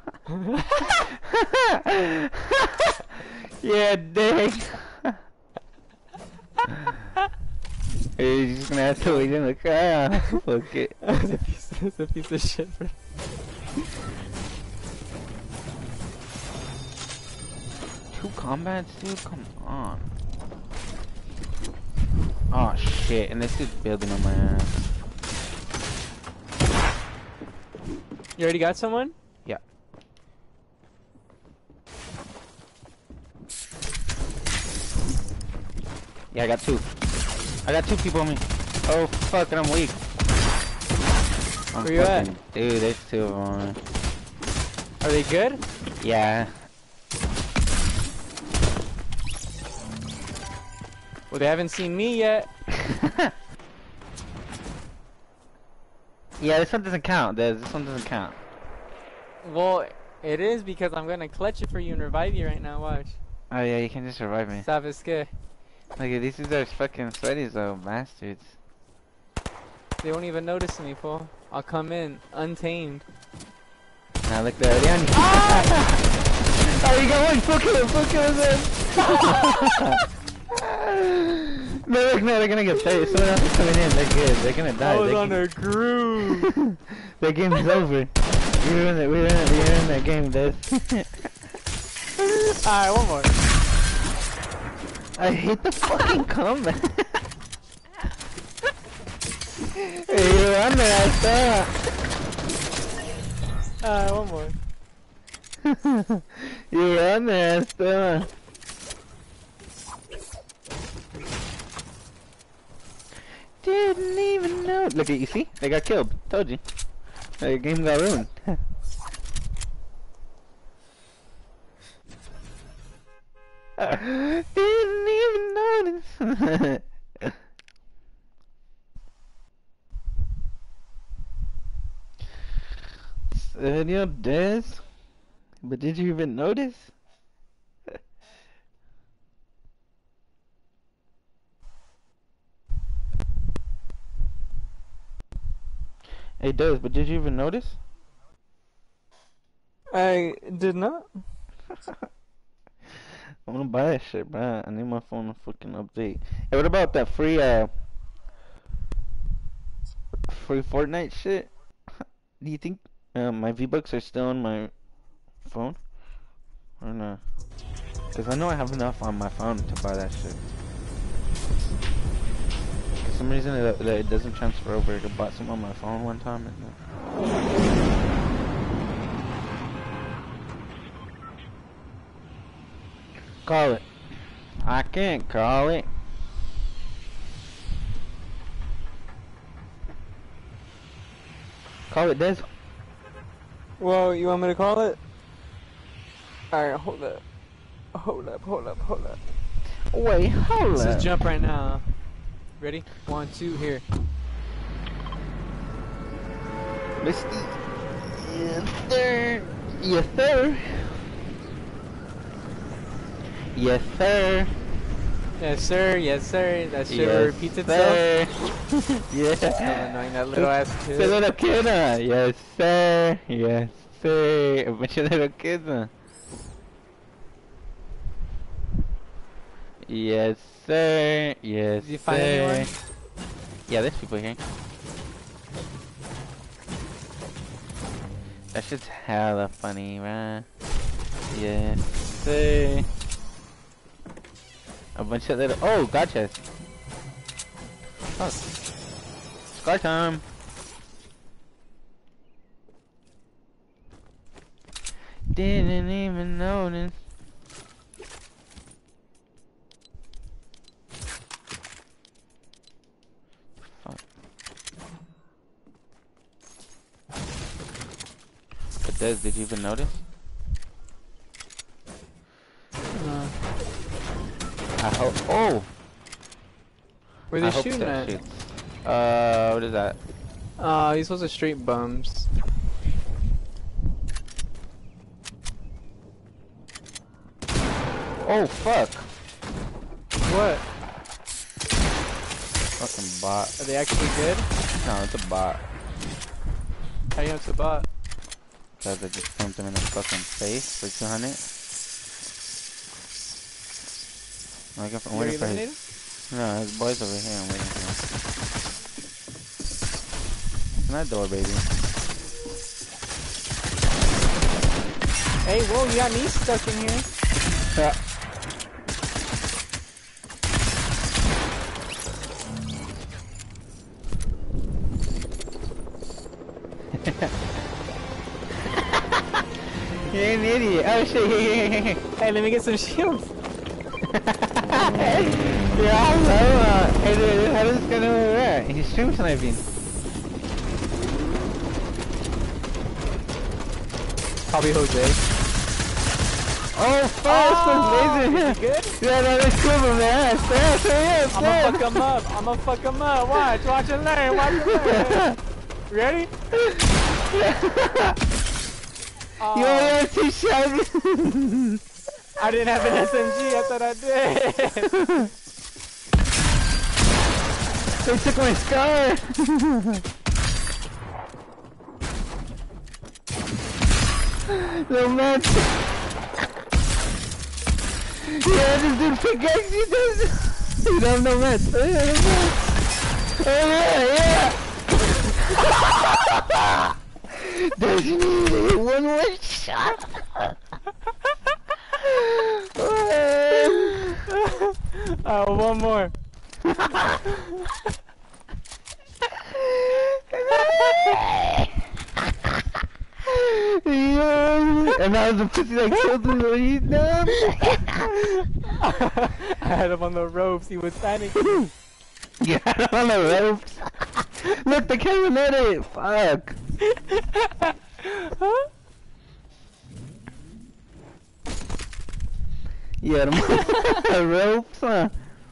Huh? Yeah, dick. He's just gonna have to wait in the car. Huh? Fuck it. That's a piece, that's a piece of shit, bro. Two combats, dude. Come on. Oh shit! And this dude's building on my ass. You already got someone? Yeah. Yeah, I got two. I got two people on me. Oh fuck, and I'm weak. I'm Where you at? fucking- Dude, there's two of them on me. Are they good? Yeah. Well, they haven't seen me yet. Yeah, this one doesn't count. This this one doesn't count. Well, it is because I'm gonna clutch it for you and revive you right now. Watch. Oh yeah, you can just revive me. Stop it, scared. Look at these dudes are fucking sweaties though, bastards. They won't even notice me, fool. I'll come in untamed. Now look there, Leon. Oh, you got one. Full kill, full kill him. No, look, no, they're gonna get paid. Someone else is coming in. They're good. They're gonna die. I was They on can- a groove. Their game is over. We were in it. We were in it. We were in that game, dude. Alright, one more. I hate the fucking combat. Hey, you were on there, I saw. Alright, one more. You were on there, I saw. Didn't even know. Look at you, see? They got killed. Told you. The game got ruined. Didn't even notice. Serio, Des? But did you even notice? It does, but did you even notice? I did not. I'm gonna buy that shit, bro. I need my phone to fucking update. Hey, what about that free, uh, free Fortnite shit? Do you think uh, my V-Bucks are still on my phone? Or not? Because I know I have enough on my phone to buy that shit. some reason it, it doesn't transfer over. I bought some on my phone one time. And call it. I can't call it. Call it, Des. Well, you want me to call it? Alright, hold up. Hold up, hold up, hold up. Wait, hold Let's up. just jump right now. Ready? One, two, here. Misty. Yes, sir. Yes, sir. Yes, sir. Yes, sir. Yes, sir. That shit will Yes, repeat itself. sir. Yeah. So annoying, that little ass kid. The little kid, uh, yes, sir. Yes, sir. A bunch of little kids, uh. Yes, sir. Yes, Did you find sir. anyone? Yeah, there's people here. That shit's hella funny, right? Yes, sir. A bunch of little. Oh, gotcha. Oh. Scar time. Didn't even notice. Fuck. But Des, did you even notice? No. I hope. Oh! Where I they hope shooting that at? shoots. Uh, what is that? Uh, these was a street bums. Oh, fuck! What? Fucking bot. Are they actually good? No, it's a bot. How you know it's a bot? Cause I just pumped him in the fucking face for two hundred. I'm waiting for, I'm You waiting for eliminated? his... No, his boy's over here. I'm waiting for him. Open that door, baby. Hey, whoa, you got me stuck in here. Yeah. You're an idiot. Oh shit, here, here, here, here. Hey, let me get some shields. You're all low. Uh, hey, dude, how does this guy know where we're at? He's stream sniping. Copy Jose. Oh, fuck, Oh, amazing. is he good? Yeah, no, that's cool, man. Yes, yes, yes, I'ma fuck him up. I'ma fuck him up. Watch, watch and learn. Watch and learn. Ready? Oh, You only have two shots. I didn't have an S M G. I thought I did. They took my scar. No man. Yeah, this dude pickaxe you does. You don't have no match. Oh yeah, no match. Oh yeah, yeah. Does you need one more shot? Oh, one more. Yeah. And I was the pussy that killed him, so he's done. I had him on the ropes. He was panicking. You had him on the ropes. Look, the camera let it. Fuck. Huh? You had him on the ropes, huh?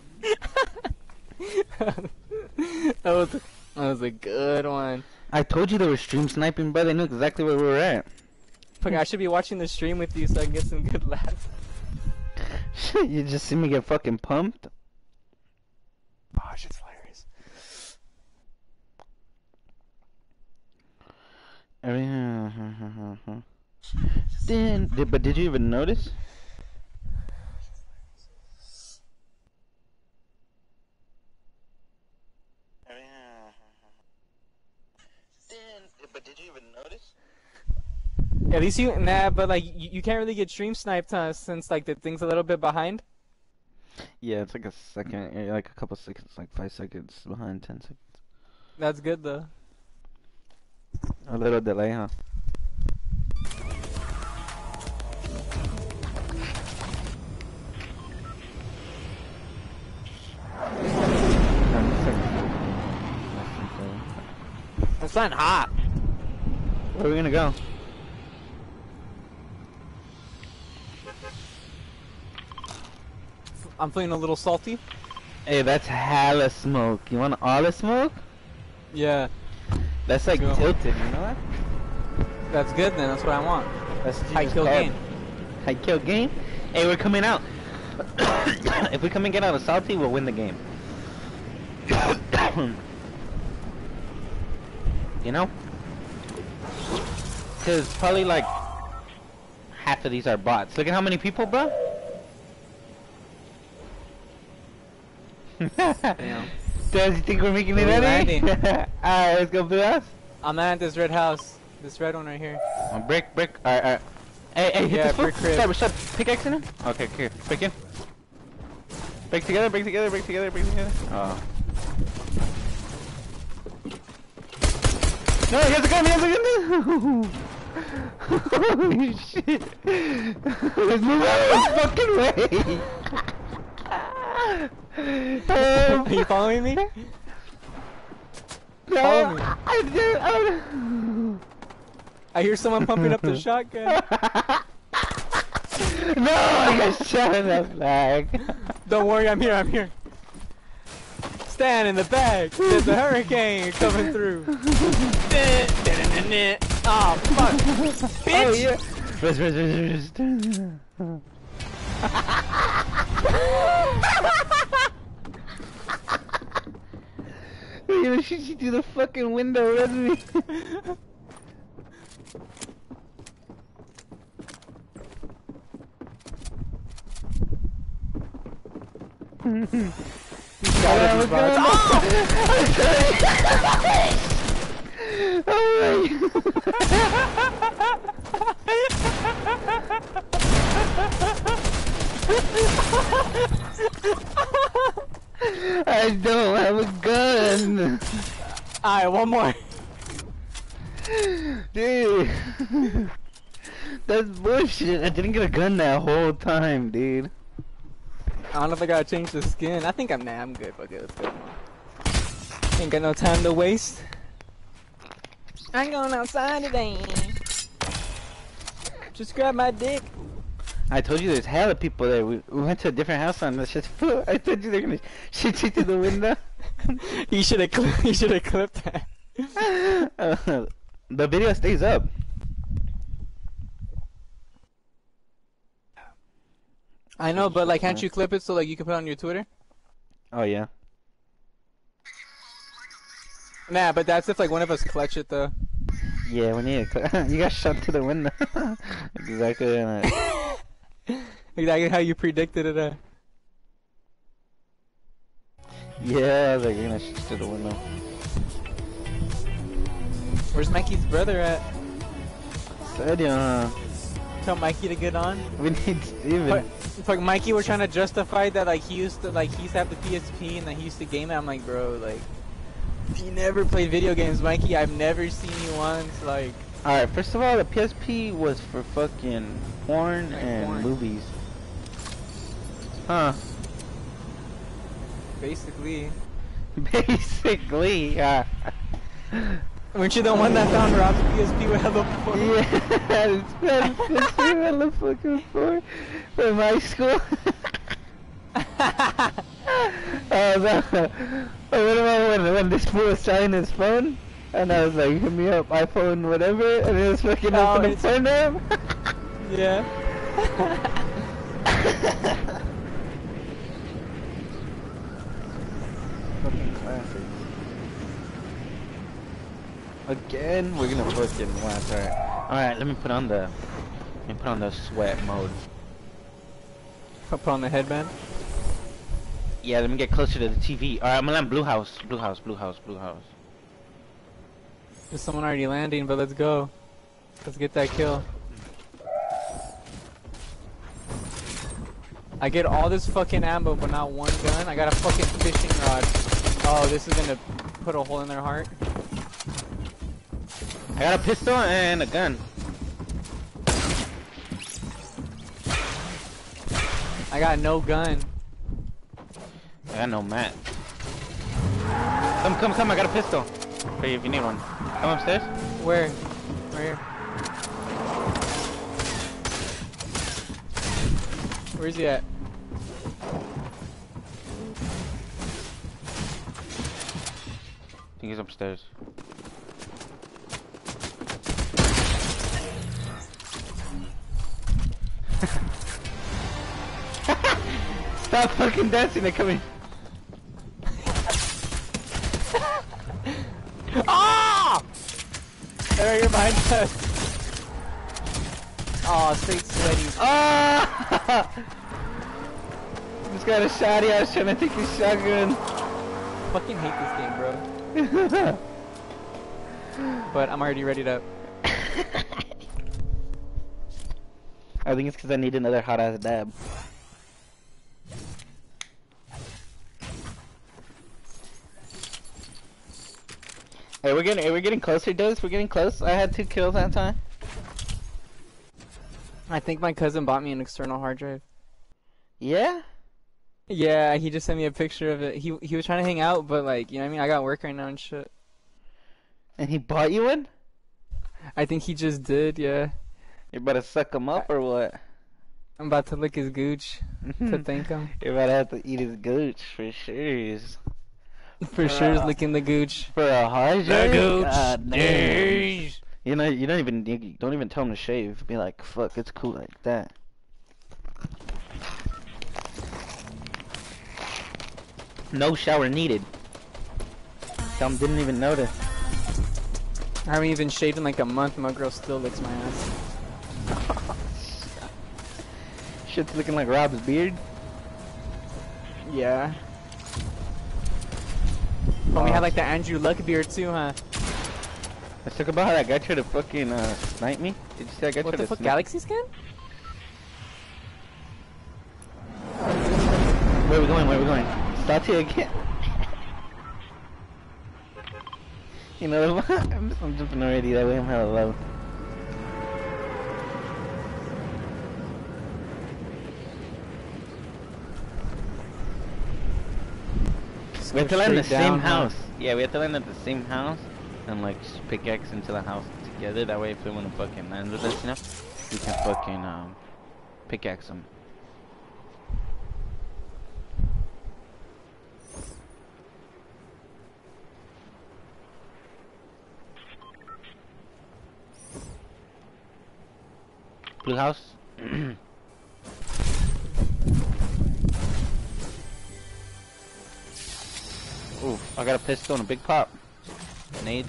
that was a, that was a good one. I told you they were stream sniping, bro. They knew exactly where we were at. Fuck, I should be watching the stream with you so I can get some good laughs. Shit, you just see me get fucking pumped. Oh, shit's hilarious. Everything. Then, did, but did you even notice? But did you even notice? At least you, nah, but like, you, you can't really get stream sniped, huh, since like the thing's a little bit behind. Yeah, it's like a second, eh, like a couple seconds, like five seconds behind ten seconds. That's good though. A little delay, huh? It's not hot. Where are we gonna go? I'm feeling a little salty. Hey, that's hella smoke. You want all the smoke? Yeah. That's like Go. tilted, you know that? That's good then. That's what I want. That's what you High just kill called. game. High kill game? Hey, we're coming out. If we come and get out of salty, we'll win the game. You know? Because probably like half of these are bots. Look at how many people, bro. Damn. Does you think we're making it We're ready? landing. Alright, let's go blue house. I'm at this red house. This red one right here. Oh, brick, brick. Alright, alright. Hey, hey, hit Yeah, this foot. brick crib. Start, start pickaxe in him. Okay, here. Break in. Break together, break together, break together, break together. Oh. No, he has a gun, he has a gun! Holy shit! Let's move out of this fucking way! Are you following me? No, Follow me. I did, I I hear someone pumping up the shotgun. No, I got shot in the flag. Don't worry, I'm here, I'm here. Stand in the back. There's a hurricane coming through. Oh, fuck. Bitch! Oh, yeah. Rest, rest, rest, rest. We're gonna shoot you through the fucking window, Resmi. Gotta be bots. Oh I don't have a gun. Alright, one more. Dude. That's bullshit. I didn't get a gun that whole time, dude. I don't know if I gotta change the skin. I think I'm nah, I'm good. Okay, let's go. Ain't got no time to waste. I'm going outside today. Just grab my dick. I told you there's hella people there. We, we went to a different house on this shit. I told you they're gonna shoot you through the window. You should have cl you should have clipped that. Uh, the video stays up. I know, but like, can't you clip it so like you can put it on your Twitter? Oh yeah. Nah, but that's if like one of us clutch it though. Yeah, we need to. You got shot to the window. Exactly. Uh, Exactly how you predicted it. Uh. yeah, I was like, you're gonna shoot to the window. Where's Mikey's brother at? Said you, huh? Tell Mikey to get on. We need Steven. But, like Mikey, we're trying to justify that like he used to like he used to have the P S P and that he used to game it. I'm like, bro, like he never played video games, Mikey. I've never seen you once. Like, Alright, first of all, the P S P was for fucking porn Like and porn. movies. Huh. basically, Basically, uh, weren't you the one that found Rob's P S P with Hello Before? yeah, it's been hella fucking porn from high school. Oh no. Oh, what about when, when this fool was selling his phone? And I was like, hit me up, iPhone, whatever, and it was fucking Oh, open it's- porn to him. Yeah. Fucking classic. Again, we're gonna fucking last. Alright. Alright, let me put on the. Let me put on the sweat mode. Put on the headband. Yeah, let me get closer to the T V. Alright, I'm gonna land blue house. Blue house, blue house, blue house. There's someone already landing, but let's go. Let's get that kill. I get all this fucking ammo, but not one gun. I got a fucking fishing rod. Oh, this is gonna put a hole in their heart. I got a pistol and a gun. I got no gun. I got no mat. Come, come, come! I got a pistol. For you if you need one. Come upstairs. Where? Right here. Where's he at? I think he's upstairs. Stop fucking dancing! They're coming. Ah! There, you're behind us. Oh, straight sweaty. Ah! Just got a shotty. I was trying to take his shotgun. Fucking hate this game, bro. But I'm already ready to. I think it's because I need another hot ass dab. Hey, we're getting, hey, we're getting closer, dudes. We're getting close. I had two kills that time. I think my cousin bought me an external hard drive. Yeah. Yeah, he just sent me a picture of it. He he was trying to hang out, but like, you know what I mean? I got work right now and shit. And he bought you one? I think he just did, yeah. You better suck him up or what? I'm about to lick his gooch to thank him. You're about to have to eat his gooch for sure. For sure, is licking the gooch. For a hard The drive? gooch. God damn. Yes. You know, you don't even you don't even tell him to shave. Be like, fuck, it's cool like that. No shower needed. Tom didn't even notice. I haven't even shaved in like a month, and my girl still licks my ass. Shit's looking like Rob's beard. Yeah. Homie had like the Andrew Luck beard too, huh? Let's talk about how I got you to fucking uh, snipe me. Did you say I got What you the to fuck, snipe? Galaxy skin? Where are we going? Where are we going? Start again. You know, I'm, I'm jumping already. That way I'm hella low. We have to land in the straight same down, huh? house. Yeah, we have to land at the same house and like just pickaxe into the house together. That way, if they want to fucking land with us, you know, we can fucking um pickaxe them. Blue house. Ooh, I got a pistol and a big pop. Nades.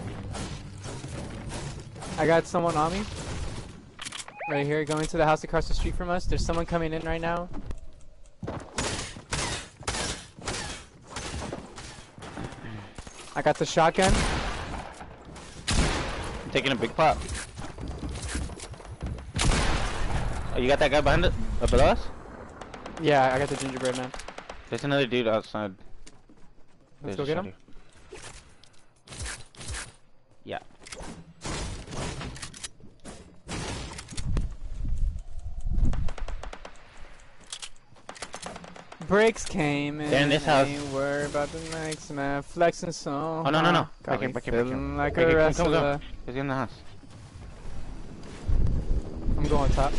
I got someone on me. Right here, going to the house across the street from us. There's someone coming in right now. I got the shotgun. I'm taking a big pop. Oh, you got that guy behind it? Uh, below us? Yeah, I got the gingerbread man. There's another dude outside. Let's There's go a get him. shotty. Yeah. Bricks came in. They're in this house. Ain't worried about the next man. Flexing so. Oh no no no! Got Back here, me back here, back here. feeling like Back a here, come, come, wrestler. come. He's in the house. I'm going top.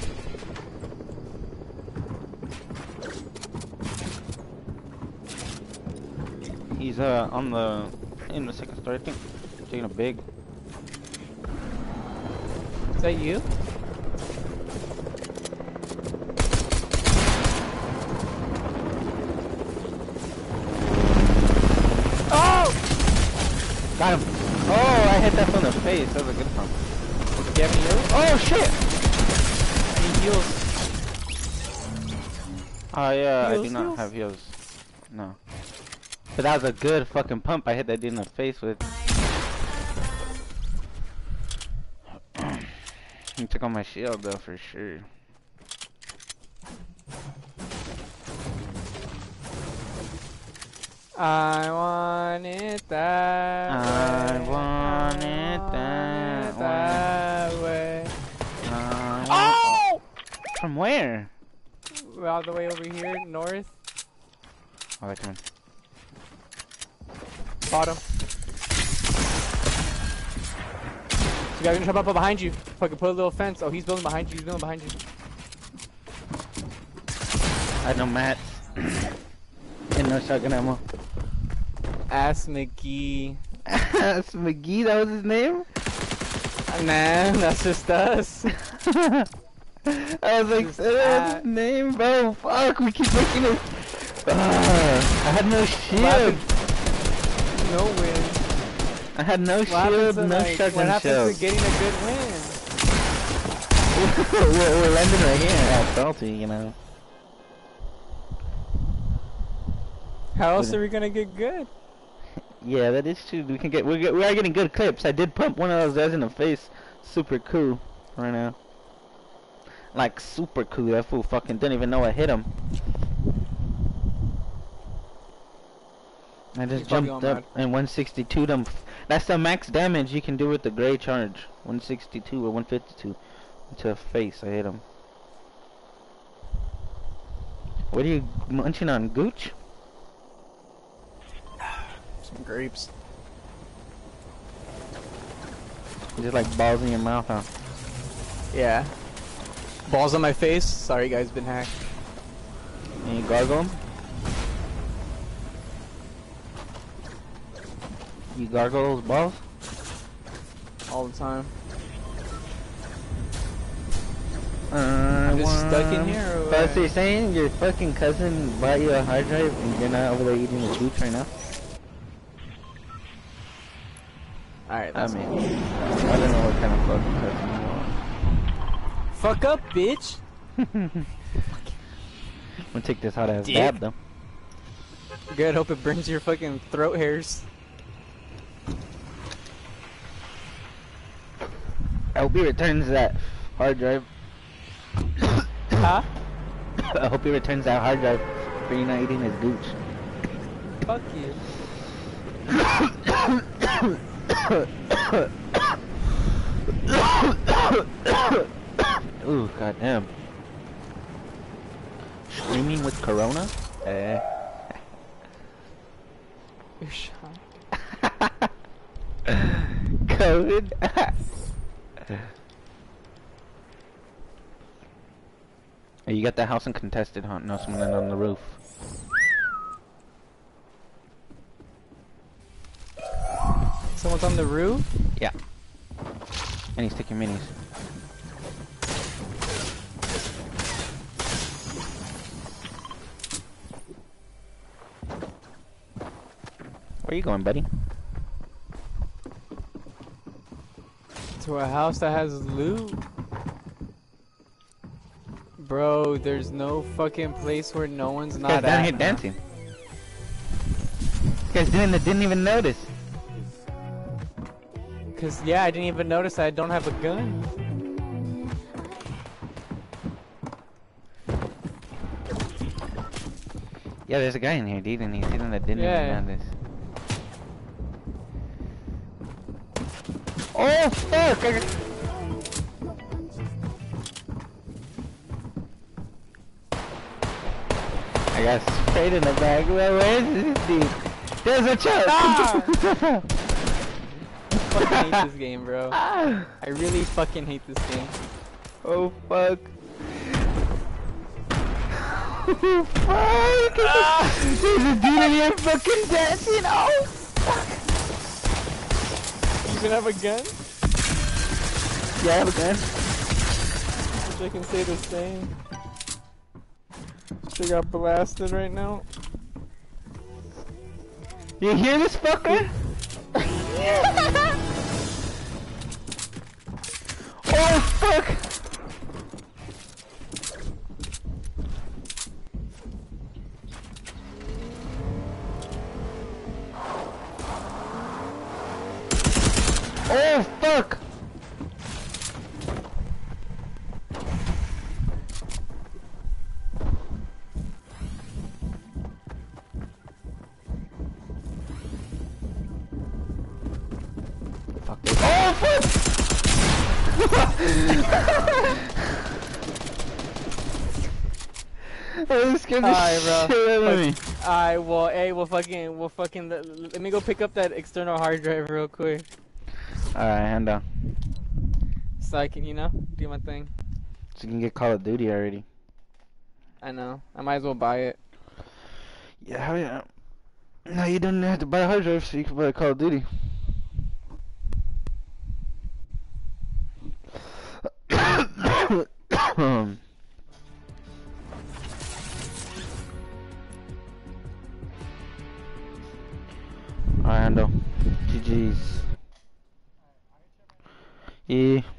He's uh on the in the second story, I think. Taking a big. Is that you? Oh! Got him. Oh, I hit that from the face. That was a good pump. Do you have any heals? Oh shit! Any heals? Oh yeah, I do Heals, not heals? have heals. No. But that was a good fucking pump. I hit that dude in the face with. He took on my shield though for sure. I want it that I way. want I it want that it that way. I want- Oh! From where? We're all the way over here, north. Oh, come on. Bottom. You guys gonna jump up behind you. Fucking put a little fence. Oh, he's building behind you. He's building behind you. I had no mats. And no shotgun ammo. Ass McGee. That's McGee, that was his name? Nah, that's just us. I was like, Just that's that. his name, bro. Fuck, we keep making it. Uh, I had no shield. No win. I had no What happens shield, to, no like, shotgun what happens shells. to getting a good win? we're, we're landing right here at Salty, you know. How else are we gonna get good? Yeah, that is true. We can get we get we are getting good clips. I did pump one of those guys in the face. Super cool right now. Like super cool. That fool fucking didn't even know I hit him. I just He's probably jumped going up and one sixty-two them. That's the max damage you can do with the gray charge. one sixty-two or one fifty-two to a face. I hit him. What are you munching on, Gooch? Some grapes. Just like balls in your mouth, huh? Yeah. Balls on my face. Sorry, guys, been hacked. And you gargle them? You gargle those balls? All the time. I'm just stuck in here, or But what? so you're saying your fucking cousin bought you a hard drive and you're not over there eating the boots right now? Alright, I that's mean, I don't know what kind of fucking cousin fuck up, bitch. you are. I'm gonna take this hot ass Dick. dab though. Good, hope it burns your fucking throat hairs. I hope he returns that hard drive. Huh? I hope he returns that hard drive for you not eating his gooch. Fuck you. Ooh, goddamn. Streaming with Corona? Eh. You're shot. COVID? Hey, you got that house uncontested, huh? No, someone on the roof. Someone's on the roof? Yeah. And he's taking minis. Where you going, buddy? To a house that has loot? Bro, there's no fucking place where no one's This not guy's down at. here dancing. This guy's doing that didn't even notice. Cause yeah, I didn't even notice I don't have a gun. Yeah, there's a guy in here, dude, and he's doing that didn't Yeah. even notice. Oh, fuck! I got... I got sprayed in the back. Where, where is this dude? There's a chest! Ah! I fucking hate this game, bro. Ah! I really fucking hate this game. Oh, fuck. Oh, fuck! There's a dude in here fucking dancing! Oh, fuck! You even have a gun? Yeah, I have a gun. Wish I can say the same. She got blasted right now. You hear this fucker? Oh, fuck! Oh, fuck! Oh, you scared the Alright, bro. shit out of me. Alright, well, hey, we'll fucking, we'll fucking, let, let me go pick up that external hard drive real quick. Alright, hand down. So I can, you know, do my thing. So you can get Call of Duty already. I know. I might as well buy it. Yeah, hell yeah. No, you don't have to buy a hard drive so you can buy Call of Duty. um. Alright, Hendo. G G's. Yeah.